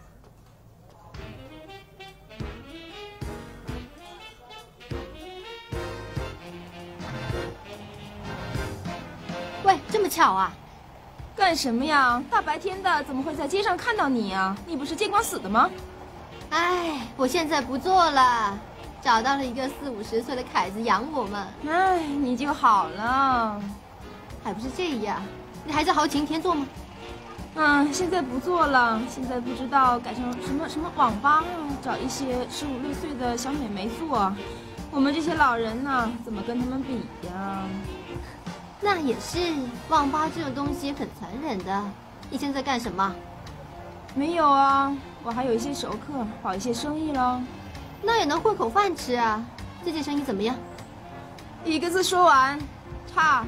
喂，这么巧啊？ 干什么呀？大白天的，怎么会在街上看到你啊？你不是见光死的吗？ 哎，我现在不做了，找到了一个四五十岁的凯子养我们。 哎，你就好了。 还不是这样，你还在豪情天做吗？ 嗯，现在不做了，现在不知道改成什么什么网吧啊，找一些十五六岁的小美眉做。我们这些老人呢，怎么跟他们比呀？ 那也是，网吧这种东西很残忍的。你现在干什么？ 没有啊，我还有一些熟客，跑一些生意咯。 那也能混口饭吃啊。这件生意怎么样？ 一个字说完，差。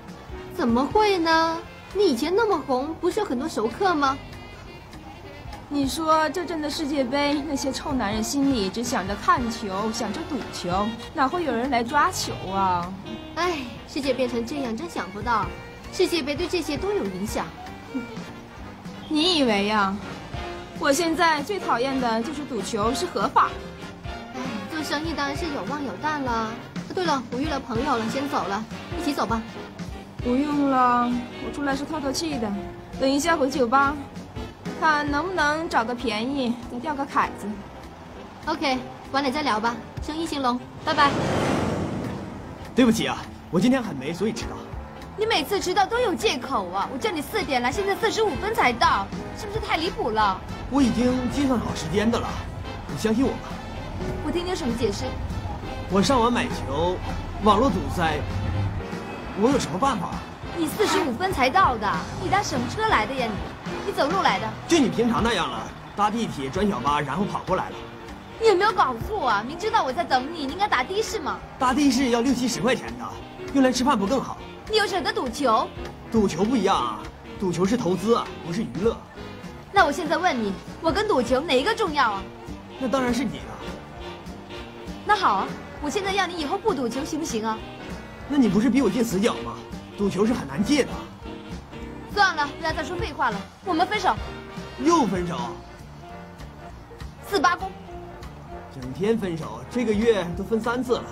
怎么会呢？你以前那么红，不是有很多熟客吗？ 你说这阵的世界杯，那些臭男人心里只想着看球，想着赌球，哪会有人来抓球啊？ 哎，世界变成这样，真想不到，世界杯对这些都有影响。 你以为呀？我现在最讨厌的就是赌球是合法。 哎，做生意当然是有望有淡了。对了，我约了朋友了，先走了，一起走吧。 不用了，我出来是透透气的，等一下回酒吧。看能不能找个便宜，再钓个凯子。 OK， 晚点再聊吧。生意兴隆，拜拜。 对不起啊，我今天很累，所以迟到。 你每次迟到都有借口啊！我叫你四点来，现在四十五分才到，是不是太离谱了？ 我已经计算好时间的了，你相信我吧。 我听你有什么解释？ 我上网买球，网络堵塞，我有什么办法？ 你四十五分才到的，你搭什么车来的呀你？你走路来的？ 就你平常那样了，搭地铁转小巴，然后跑过来了。 你有没有搞错啊？明知道我在等你，你应该打的士嘛。 打的士要六七十块钱的，用来吃饭不更好？ 你又舍得赌球？ 赌球不一样啊，赌球是投资啊，不是娱乐。 那我现在问你，我跟赌球哪一个重要啊？ 那当然是你了。 那好啊，我现在要你以后不赌球行不行啊？ 那你不是逼我进死角吗？赌球是很难戒的。 算了，不要再说废话了，我们分手。 又分手？ 四八公。 整天分手，这个月都分三次了。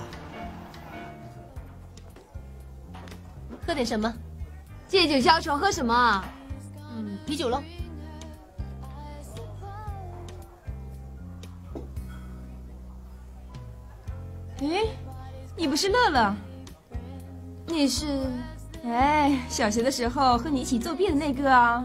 喝点什么？ 借酒消愁，喝什么啊？ 嗯，啤酒喽。 哎，你不是乐乐？ 你是？ 哎，小学的时候和你一起作弊的那个啊。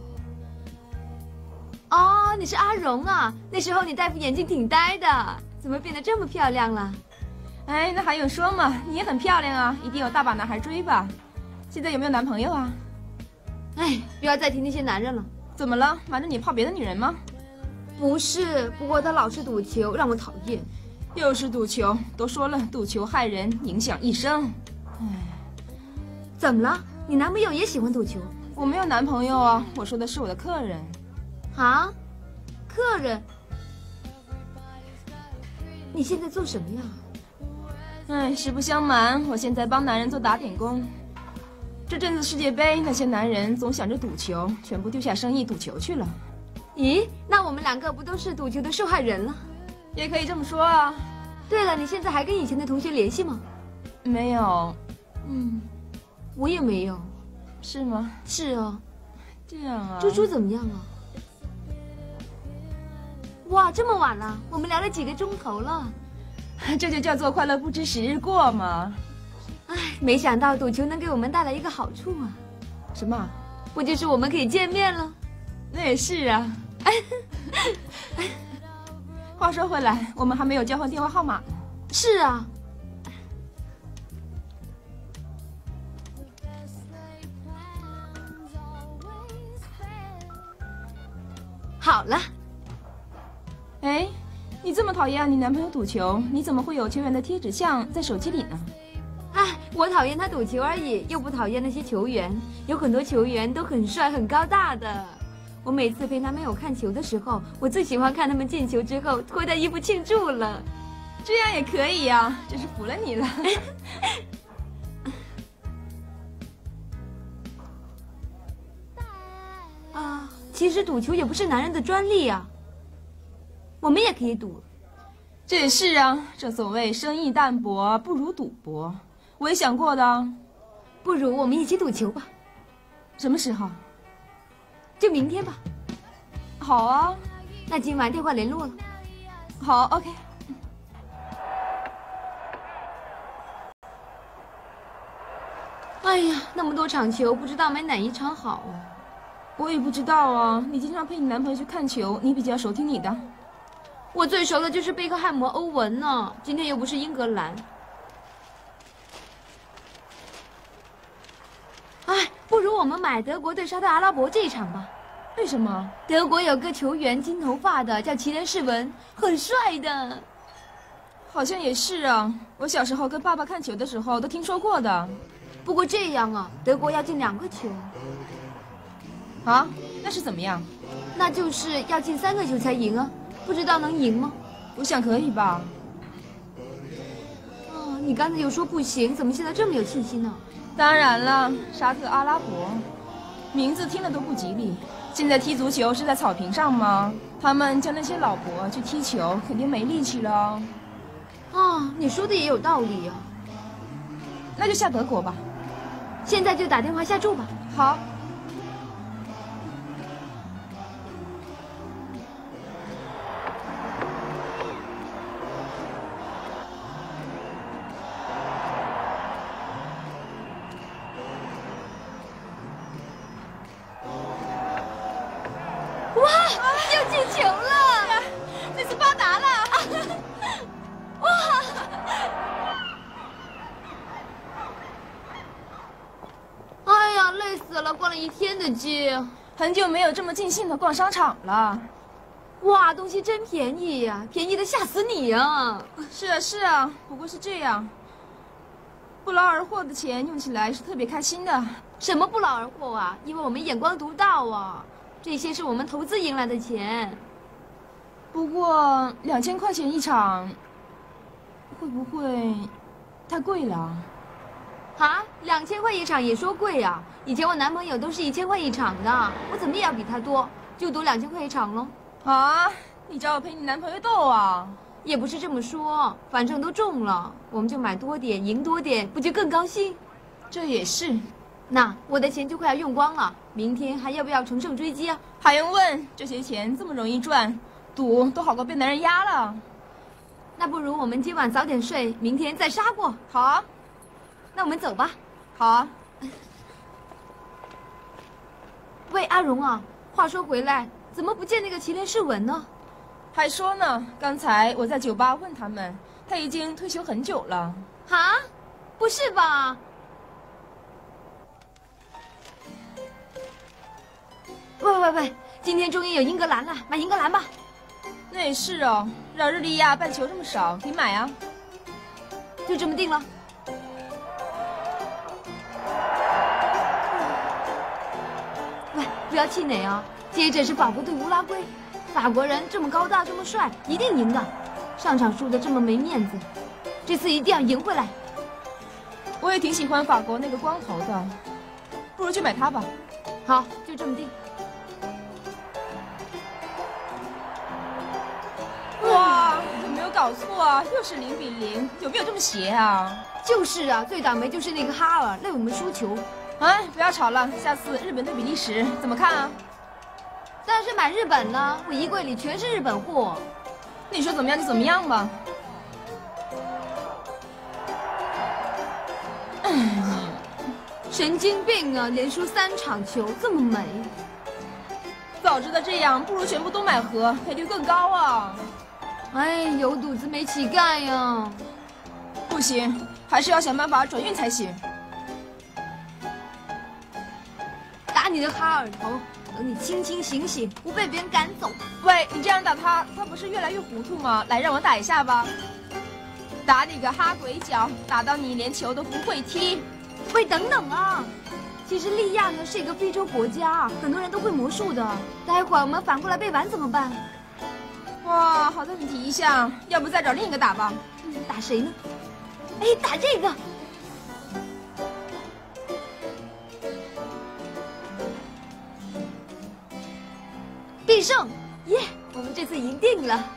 哦，你是阿荣啊！那时候你戴副眼镜挺呆的，怎么变得这么漂亮了？ 哎，那还用说吗？你也很漂亮啊，一定有大把男孩追吧？现在有没有男朋友啊？ 哎，不要再提那些男人了。 怎么了？瞒着你泡别的女人吗？ 不是，不过他老是赌球，让我讨厌。 又是赌球，都说了，赌球害人，影响一生。哎， 怎么了？你男朋友也喜欢赌球？ 我没有男朋友啊，我说的是我的客人。 啊？客人？你现在做什么呀？ 哎，实不相瞒，我现在帮男人做打点工。这阵子世界杯，那些男人总想着赌球，全部丢下生意赌球去了。 咦，那我们两个不都是赌球的受害人了？ 也可以这么说啊。 对了，你现在还跟以前的同学联系吗？ 没有。 嗯，我也没有。 是吗？ 是啊。 这样啊。 猪猪怎么样啊？哇，这么晚了，我们聊了几个钟头了。 这就叫做快乐不知时日过嘛。 唉，没想到赌球能给我们带来一个好处啊。 什么？ 不就是我们可以见面了？ 那也是啊。话说回来，我们还没有交换电话号码呢。 是啊。好了。 哎，你这么讨厌你男朋友赌球，你怎么会有球员的贴纸像在手机里呢？ 哎，我讨厌他赌球而已，又不讨厌那些球员。有很多球员都很帅、很高大的。我每次陪男朋友看球的时候，我最喜欢看他们进球之后脱掉衣服庆祝了。 这样也可以呀、啊，真是服了你了。 啊，其实赌球也不是男人的专利啊，我们也可以赌。 这也是啊，正所谓生意淡薄不如赌博，我也想过的。 不如我们一起赌球吧。 什么时候？ 就明天吧。 好啊， 那今晚电话联络了。 好 ，OK。 哎呀，那么多场球，不知道买哪一场好啊。 我也不知道啊，你经常陪你男朋友去看球，你比较熟听你的。 我最熟的就是贝克汉姆、欧文呢，今天又不是英格兰。哎，不如我们买德国对沙特阿拉伯这一场吧。 为什么？ 德国有个球员，金头发的，叫齐连士文，很帅的。 好像也是啊，我小时候跟爸爸看球的时候都听说过的。 不过这样啊，德国要进两个球。 啊？那是怎么样？ 那就是要进三个球才赢啊，不知道能赢吗？ 我想可以吧。 哦，你刚才又说不行，怎么现在这么有信心呢？ 当然了，沙特阿拉伯，名字听了都不吉利。现在踢足球是在草坪上吗？他们叫那些老伯去踢球，肯定没力气了。啊、 哦，你说的也有道理啊。 那就下德国吧。 现在就打电话下注吧。 好。 哇，又进球了！ 这次发达了！ 哇！哎呀，累死了，逛了一天的街， 很久没有这么尽兴的逛商场了。 哇，东西真便宜呀，便宜的吓死你呀！ 是啊，是啊，不过是这样，不劳而获的钱用起来是特别开心的。 什么不劳而获啊？因为我们眼光独到啊。这些是我们投资赢来的钱， 不过两千块钱一场，会不会太贵了？ 啊，两千块一场也说贵啊！以前我男朋友都是一千块一场的，我怎么也要比他多，就赌两千块一场喽。 啊，你找我陪你男朋友斗啊？ 也不是这么说，反正都中了，我们就买多点，赢多点，不就更高兴？ 这也是。 那我的钱就快要用光了，明天还要不要乘胜追击啊？ 还用问？这些钱这么容易赚，赌都好过被男人压了。 那不如我们今晚早点睡，明天再杀过。 好啊， 那我们走吧。 好啊。 喂，阿荣啊，话说回来，怎么不见那个祁连世文呢？ 还说呢，刚才我在酒吧问他们，他已经退休很久了。 啊？不是吧？喂喂喂！今天终于有英格兰了，买英格兰吧。 那也是哦，让日利亚半球这么少，得买啊。 就这么定了。喂，不要气馁啊！接着是法国对乌拉圭，法国人这么高大，这么帅，一定赢的。上场输的这么没面子，这次一定要赢回来。 我也挺喜欢法国那个光头的，不如去买他吧。 好，就这么定。 哇，有没有搞错啊？又是零比零，有没有这么邪啊？ 就是啊，最倒霉就是那个哈尔，累我们输球。 哎，不要吵了，下次日本对比利时怎么看啊？ 当然是买日本了，我衣柜里全是日本货。 你说怎么样就怎么样吧。 神经病啊！连输三场球，这么美。 早知道这样，不如全部都买盒，赔率更高啊。 哎，有赌子没乞丐呀！ 不行，还是要想办法转运才行。 打你的哈尔头，等你清清醒醒，不被别人赶走。 喂，你这样打他，他不是越来越糊涂吗？来，让我打一下吧。打你个哈鬼脚，打到你连球都不会踢。 喂，等等啊！其实利亚呢是一个非洲国家，很多人都会魔术的。待会儿我们反过来被玩怎么办？ 哇，好在你提一下，要不再找另一个打吧。 嗯，打谁呢？哎，打这个。必胜！耶，我们这次赢定了。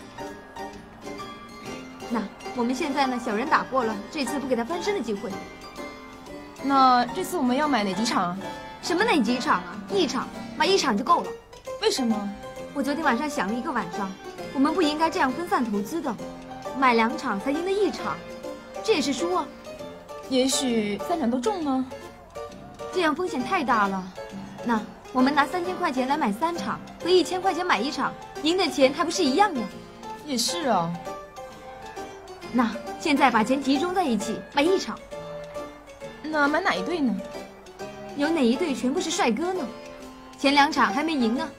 那我们现在呢，小人打过了，这次不给他翻身的机会。 那这次我们要买哪几场啊？ 什么哪几场啊？一场，买一场就够了。 为什么？ 我昨天晚上想了一个晚上，我们不应该这样分散投资的，买两场才赢了一场，这也是输啊。 也许三场都中呢， 这样风险太大了。那我们拿三千块钱来买三场，和一千块钱买一场，赢的钱还不是一样的？ 也是啊。 那现在把钱集中在一起，买一场。 那买哪一队呢？ 有哪一队全部是帅哥呢？前两场还没赢呢。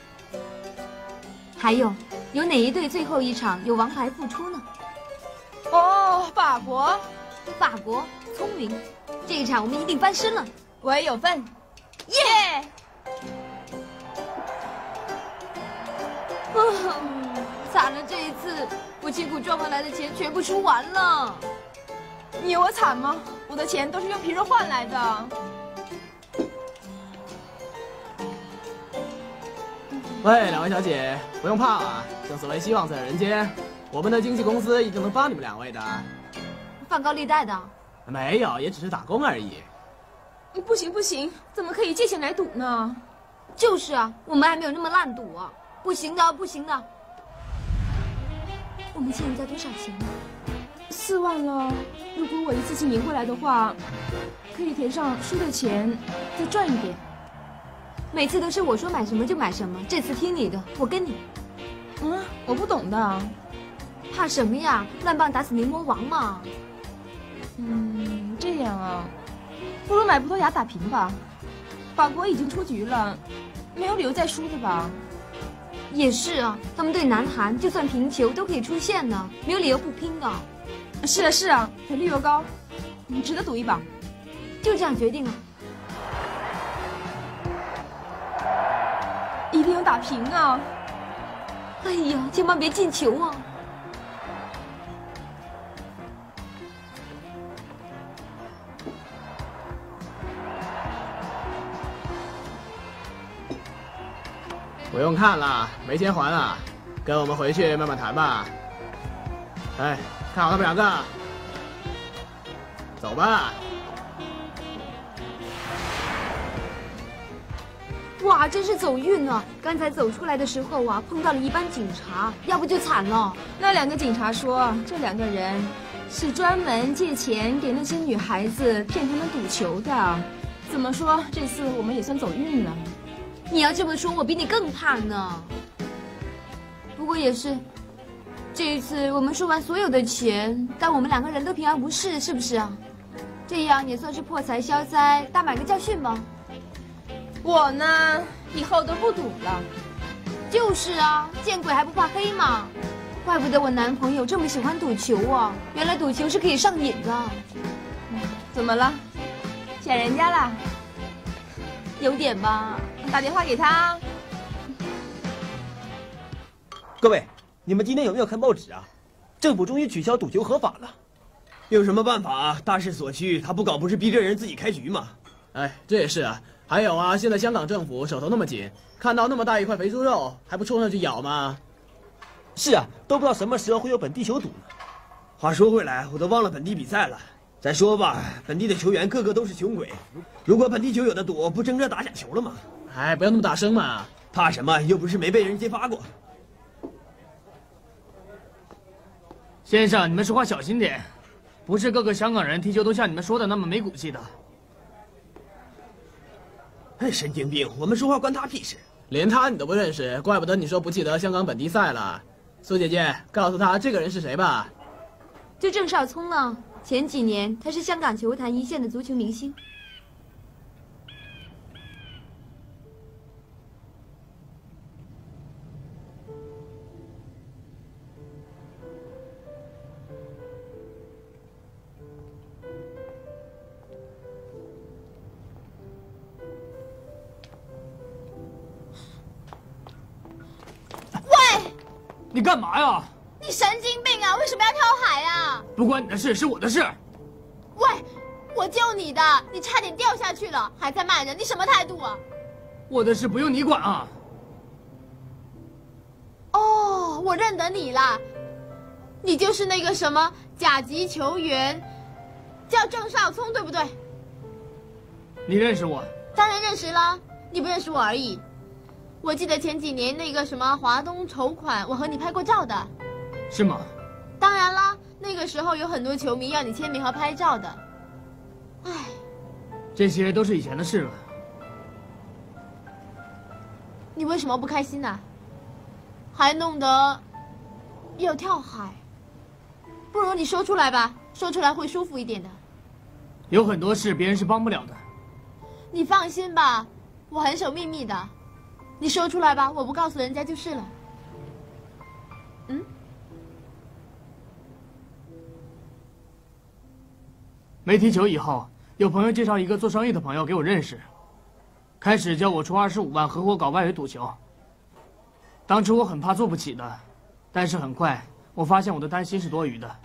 还有，有哪一队最后一场有王牌复出呢？ 哦，法国， 法国聪明，这一场我们一定翻身了。 我也有份，耶！ 惨了，这一次我辛苦赚回来的钱全部输完了。 你有我惨吗？我的钱都是用皮肉换来的。 喂，两位小姐，不用怕啊，正所谓希望在人间，我们的经纪公司一定能帮你们两位的。 放高利贷的？ 没有，也只是打工而已。 不行不行，怎么可以借钱来赌呢？ 就是啊，我们还没有那么烂赌啊！不行的，不行的。我们欠人家多少钱呢？ 四万了。如果我一次性赢回来的话，可以填上输的钱，再赚一点。 每次都是我说买什么就买什么，这次听你的，我跟你。 嗯，我不懂的。 怕什么呀？烂棒打死牛魔王嘛。 嗯，这样啊，不如买葡萄牙打平吧。法国已经出局了，没有理由再输的吧？ 也是啊，他们对南韩就算平球都可以出线呢，没有理由不拼的。 是啊是啊，赔率又高，你值得赌一把。 就这样决定了。 一定要打平啊！ 哎呀，千万别进球啊！ 不用看了，没钱还了，跟我们回去慢慢谈吧。哎，看好他们两个，走吧。 哇，真是走运啊！刚才走出来的时候啊，碰到了一班警察，要不就惨了。 那两个警察说，这两个人是专门借钱给那些女孩子骗他们赌球的。怎么说，这次我们也算走运了。 你要这么说，我比你更怕呢。不过也是，这一次我们输完所有的钱，但我们两个人都平安无事，是不是啊？这样也算是破财消灾，大买个教训吧。 我呢，以后都不赌了。 就是啊，见鬼还不怕黑嘛！怪不得我男朋友这么喜欢赌球啊，原来赌球是可以上瘾的。 怎么了？想人家啦？ 有点吧。 打电话给他。 各位，你们今天有没有看报纸啊？政府终于取消赌球合法了。 有什么办法啊？大势所趋，他不搞不是逼着人自己开局吗？ 哎，这也是啊。还有啊，现在香港政府手头那么紧，看到那么大一块肥猪肉，还不冲上去咬吗？ 是啊，都不知道什么时候会有本地球赌呢。 话说回来，我都忘了本地比赛了。再说吧，本地的球员个个都是穷鬼，如果本地球有的赌，不争着打假球了吗？ 哎，不要那么大声嘛！ 怕什么？又不是没被人揭发过。 先生，你们说话小心点，不是各个香港人踢球都像你们说的那么没骨气的。 哎，神经病！我们说话关他屁事？ 连他你都不认识，怪不得你说不记得香港本地赛了。苏姐姐，告诉他这个人是谁吧。 就郑少聪呢，前几年他是香港球坛一线的足球明星。 你干嘛呀？ 你神经病啊！为什么要跳海啊？ 不关你的事，是我的事。 喂，我救你的，你差点掉下去了，还在骂人，你什么态度啊？ 我的事不用你管啊。 哦，我认得你啦，你就是那个什么甲级球员，叫郑少聪，对不对？ 你认识我？ 当然认识啦，你不认识我而已。我记得前几年那个什么华东筹款，我和你拍过照的。 是吗？ 当然啦，那个时候有很多球迷要你签名和拍照的。唉， 这些都是以前的事了。 你为什么不开心呢？还弄得要跳海，不如你说出来吧，说出来会舒服一点的。 有很多事别人是帮不了的。 你放心吧，我很守秘密的。你说出来吧，我不告诉人家就是了。嗯？ 没踢球以后，有朋友介绍一个做生意的朋友给我认识，开始叫我出二十五万合伙搞外围赌球。 当初我很怕做不起的，但是很快我发现我的担心是多余的。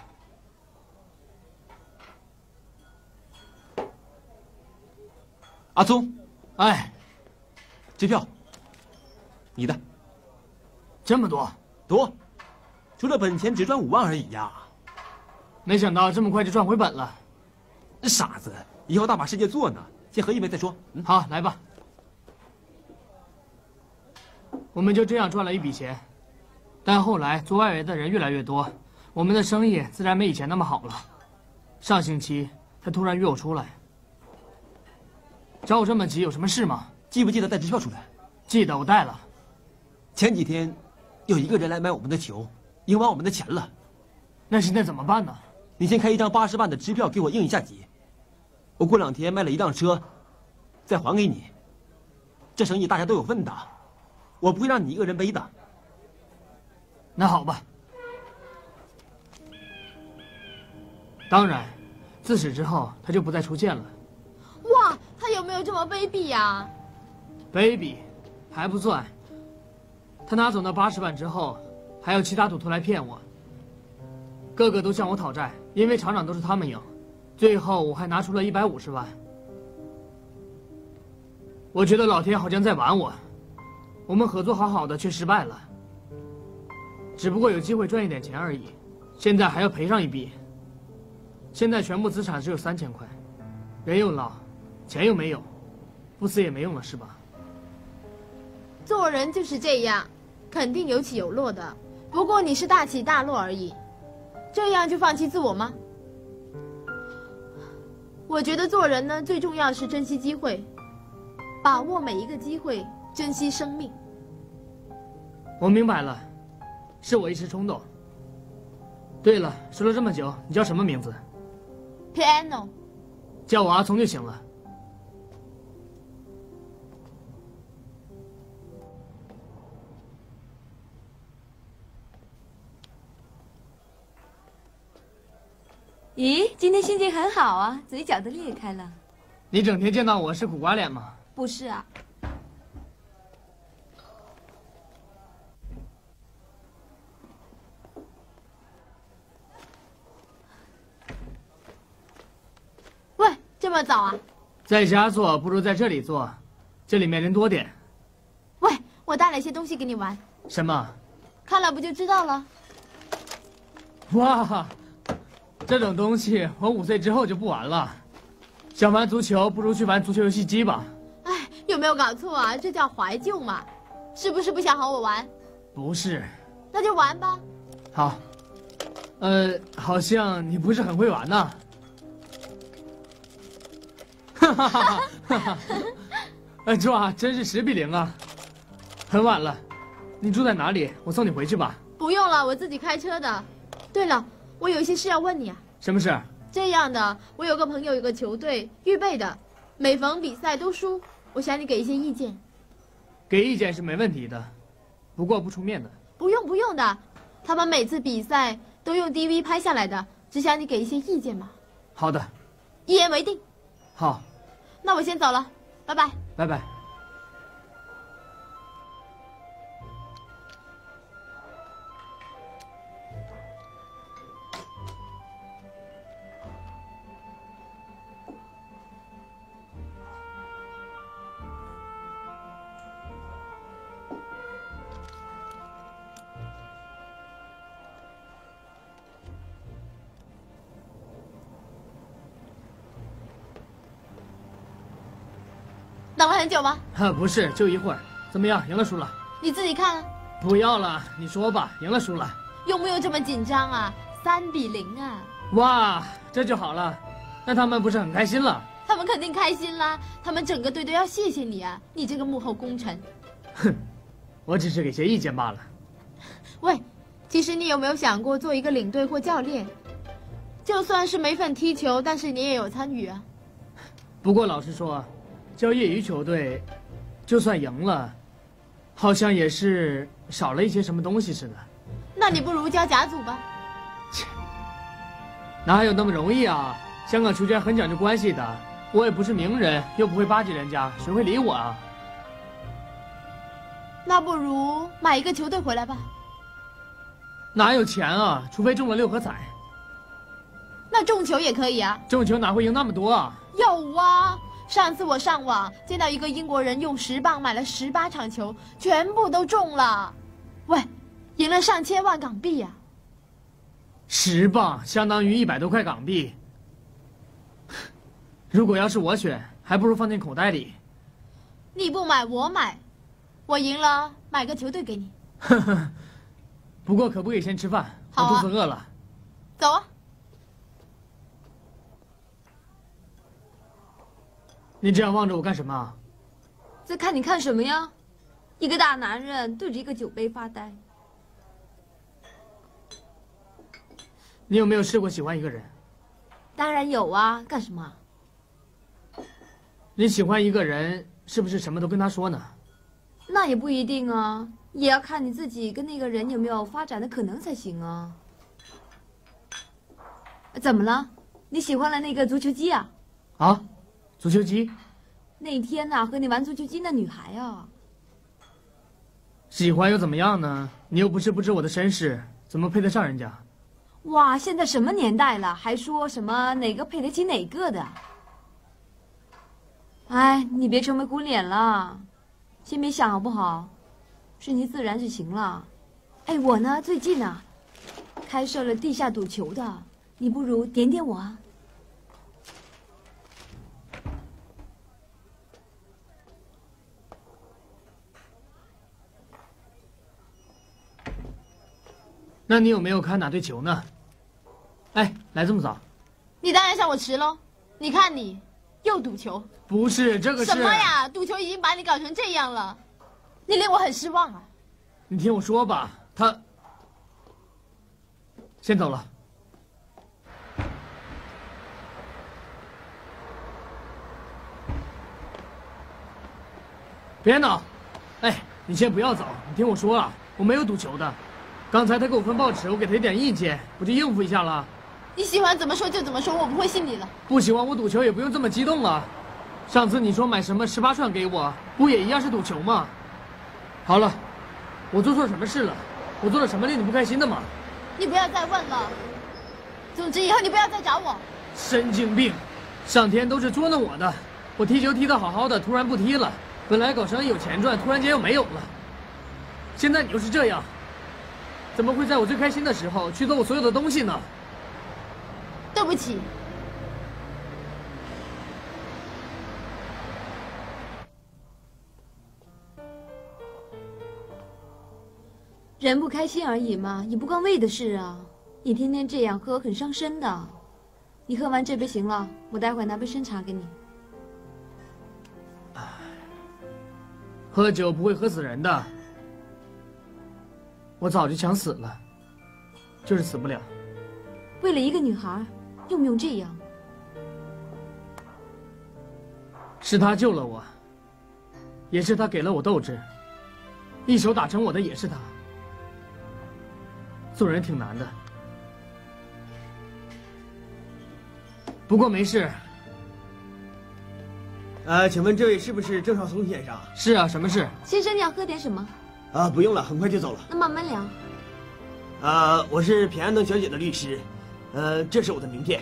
阿宗， 哎， 支票，你的。 这么多？ 多，除了本钱只赚五万而已呀。 没想到这么快就赚回本了。 傻子，以后大把世界做呢，先喝一杯再说。 嗯，好，来吧。我们就这样赚了一笔钱，但后来做外围的人越来越多，我们的生意自然没以前那么好了。上星期他突然约我出来。找我这么急有什么事吗？ 记不记得带支票出来？ 记得，我带了。 前几天，有一个人来买我们的球，赢完我们的钱了。 那现在怎么办呢？ 你先开一张八十万的支票给我应一下急，我过两天卖了一辆车，再还给你。这生意大家都有份的，我不会让你一个人背的。 那好吧。当然，自此之后他就不再出现了。 哇，他有没有这么卑鄙呀 ？baby，还不算。他拿走那八十万之后，还有其他赌徒来骗我，个个都向我讨债，因为场场都是他们赢。最后我还拿出了一百五十万。我觉得老天好像在玩我，我们合作好好的却失败了，只不过有机会赚一点钱而已，现在还要赔上一笔。现在全部资产只有三千块，人又老，钱又没有，不死也没用了，是吧？ 做人就是这样，肯定有起有落的。不过你是大起大落而已，这样就放弃自我吗？我觉得做人呢，最重要是珍惜机会，把握每一个机会，珍惜生命。 我明白了，是我一时冲动。对了，说了这么久，你叫什么名字？ Piano。 叫我阿聪就行了。 咦，今天心情很好啊，嘴角都裂开了。 你整天见到我是苦瓜脸吗？ 不是啊。 喂，这么早啊？ 在家做不如在这里做，这里面人多点。 喂，我带了一些东西给你玩。 什么？ 看了不就知道了。 哇！这种东西我五岁之后就不玩了，想玩足球不如去玩足球游戏机吧。 哎，有没有搞错啊？这叫怀旧嘛，是不是不想和我玩？ 不是。 那就玩吧。 好。呃，好像你不是很会玩呢。哈哈哈哈哈！哎，哇，真是十比零啊！很晚了，你住在哪里？我送你回去吧。 不用了，我自己开车的。对了。我有一些事要问你啊。 什么事？ 这样的，我有个朋友有个球队预备的，每逢比赛都输，我想你给一些意见。 给意见是没问题的，不过不出面的。 不用不用的，他们每次比赛都用 D V 拍下来的，只想你给一些意见嘛。 好的。 一言为定。 好。 那我先走了，拜拜。 拜拜。 等了很久吗？ 哈，不是，就一会儿。怎么样，赢了输了？ 你自己看啊。 不要了，你说吧，赢了输了。 用不用这么紧张啊？三比零啊！ 哇，这就好了。那他们不是很开心了？ 他们肯定开心啦，他们整个队都要谢谢你啊，你这个幕后功臣。 哼，我只是给些意见罢了。 喂，其实你有没有想过做一个领队或教练？就算是没份踢球，但是你也有参与啊。 不过老实说，教业余球队，就算赢了，好像也是少了一些什么东西似的。 那你不如教甲组吧。 切，哪有那么容易啊？香港球圈很讲究关系的，我也不是名人，又不会巴结人家，谁会理我啊？ 那不如买一个球队回来吧。 哪有钱啊？除非中了六合彩。 那中球也可以啊。 中球哪会赢那么多啊？ 有啊，上次我上网见到一个英国人用十磅买了十八场球，全部都中了。喂，赢了上千万港币呀、啊！ 十磅相当于一百多块港币。如果要是我选，还不如放进口袋里。 你不买我买，我赢了买个球队给你。 呵呵，不过可不可以先吃饭？ 好啊， 我肚子饿了。 走啊。 你这样望着我干什么？ 在看你看什么呀？一个大男人对着一个酒杯发呆。 你有没有试过喜欢一个人？ 当然有啊，干什么？ 你喜欢一个人，是不是什么都跟他说呢？ 那也不一定啊，也要看你自己跟那个人有没有发展的可能才行啊。怎么了？你喜欢了那个足球机啊？ 啊？足球机？ 那天呐、啊，和你玩足球机那女孩啊。 喜欢又怎么样呢？你又不是不知我的身世，怎么配得上人家？ 哇，现在什么年代了，还说什么哪个配得起哪个的？哎，你别愁眉苦脸了，先别想好不好？顺其自然就行了。哎，我呢最近啊，开设了地下赌球的，你不如点点我啊。 那你有没有看哪队球呢？哎，来这么早？ 你当然想我迟喽。你看你，又赌球。 不是，这个是什么呀？赌球已经把你搞成这样了，你令我很失望啊。 你听我说吧，他先走了。别闹！哎，你先不要走，你听我说啊，我没有赌球的。刚才他给我分报纸，我给他一点意见，不就应付一下了？ 你喜欢怎么说就怎么说，我不会信你了。 不喜欢我赌球也不用这么激动了。上次你说买什么十八串给我，不也一样是赌球吗？好了，我做错什么事了？我做了什么令你不开心的吗？ 你不要再问了。总之以后你不要再找我。 神经病！上天都是捉弄我的。我踢球踢得好好的，突然不踢了。本来搞生意有钱赚，突然间又没有了。现在你又是这样。怎么会在我最开心的时候取走我所有的东西呢？ 对不起。 人不开心而已嘛，也不关胃的事啊。你天天这样喝很伤身的。你喝完这杯行了，我待会拿杯生茶给你。 喝酒不会喝死人的。我早就想死了，就是死不了。 为了一个女孩，用不用这样？ 是他救了我，也是他给了我斗志，一手打成我的也是他。做人挺难的，不过没事。 呃，请问这位是不是郑少松先生？ 是啊，什么事？ 先生，你要喝点什么？ 啊，不用了，很快就走了。 那慢慢聊。 啊，我是平安登小姐的律师，呃，这是我的名片。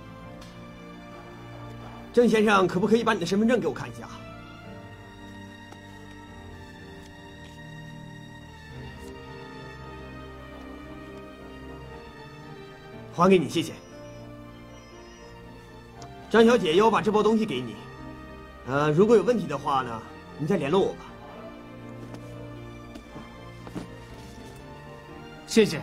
郑先生，可不可以把你的身份证给我看一下？还给你，谢谢。张小姐要我把这包东西给你，呃，如果有问题的话呢，你再联络我吧。 谢谢。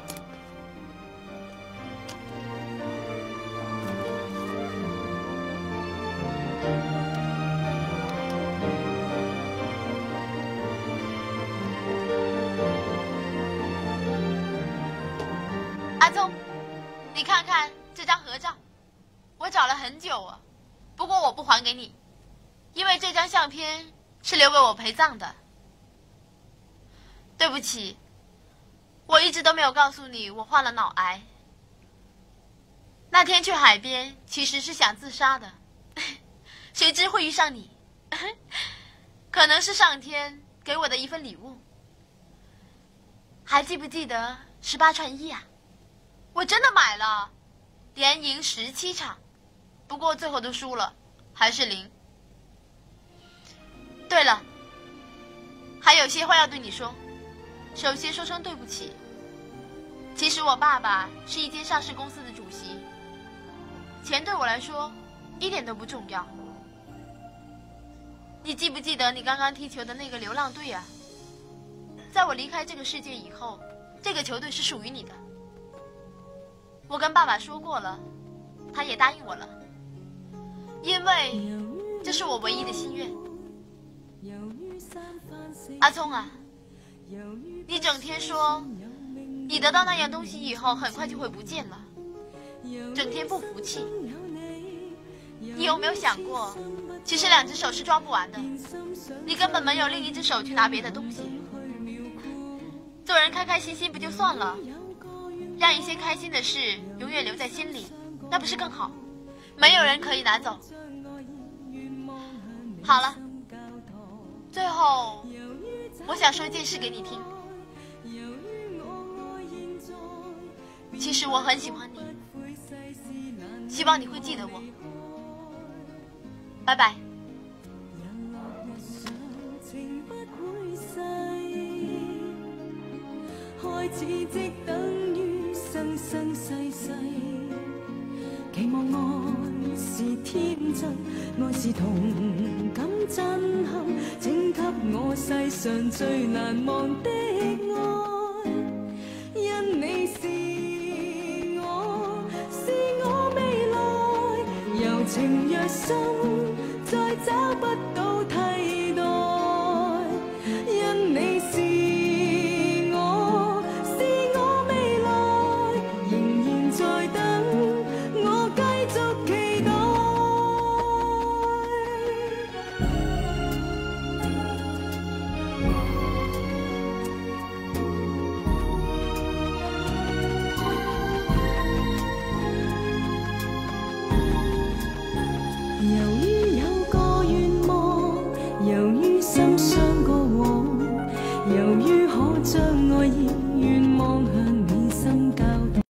阿宗，你看看这张合照，我找了很久啊，不过我不还给你，因为这张相片是留给我陪葬的。对不起。我一直都没有告诉你我患了脑癌。那天去海边其实是想自杀的，谁知会遇上你，可能是上天给我的一份礼物。还记不记得十八串一啊？我真的买了，连赢十七场，不过最后都输了，还是零。对了，还有些话要对你说。首先说声对不起。其实我爸爸是一间上市公司的主席，钱对我来说一点都不重要。你记不记得你刚刚踢球的那个流浪队啊？在我离开这个世界以后，这个球队是属于你的。我跟爸爸说过了，他也答应我了，因为这是我唯一的心愿。阿聪啊，你整天说你得到那样东西以后很快就会不见了，整天不服气。你有没有想过，其实两只手是抓不完的，你根本没有另一只手去拿别的东西。做人开开心心不就算了，让一些开心的事永远留在心里，那不是更好？没有人可以拿走。好了，最后我想说一件事给你听。其实我很喜欢你，希望你会记得我。拜拜。 開始即等於生生世世，期望愛是天真，愛是同感震撼，請給我世上最難忘的愛，因你是我，是我未來，柔情若心，再找不到替代，因你是心傷過往，由於可將愛意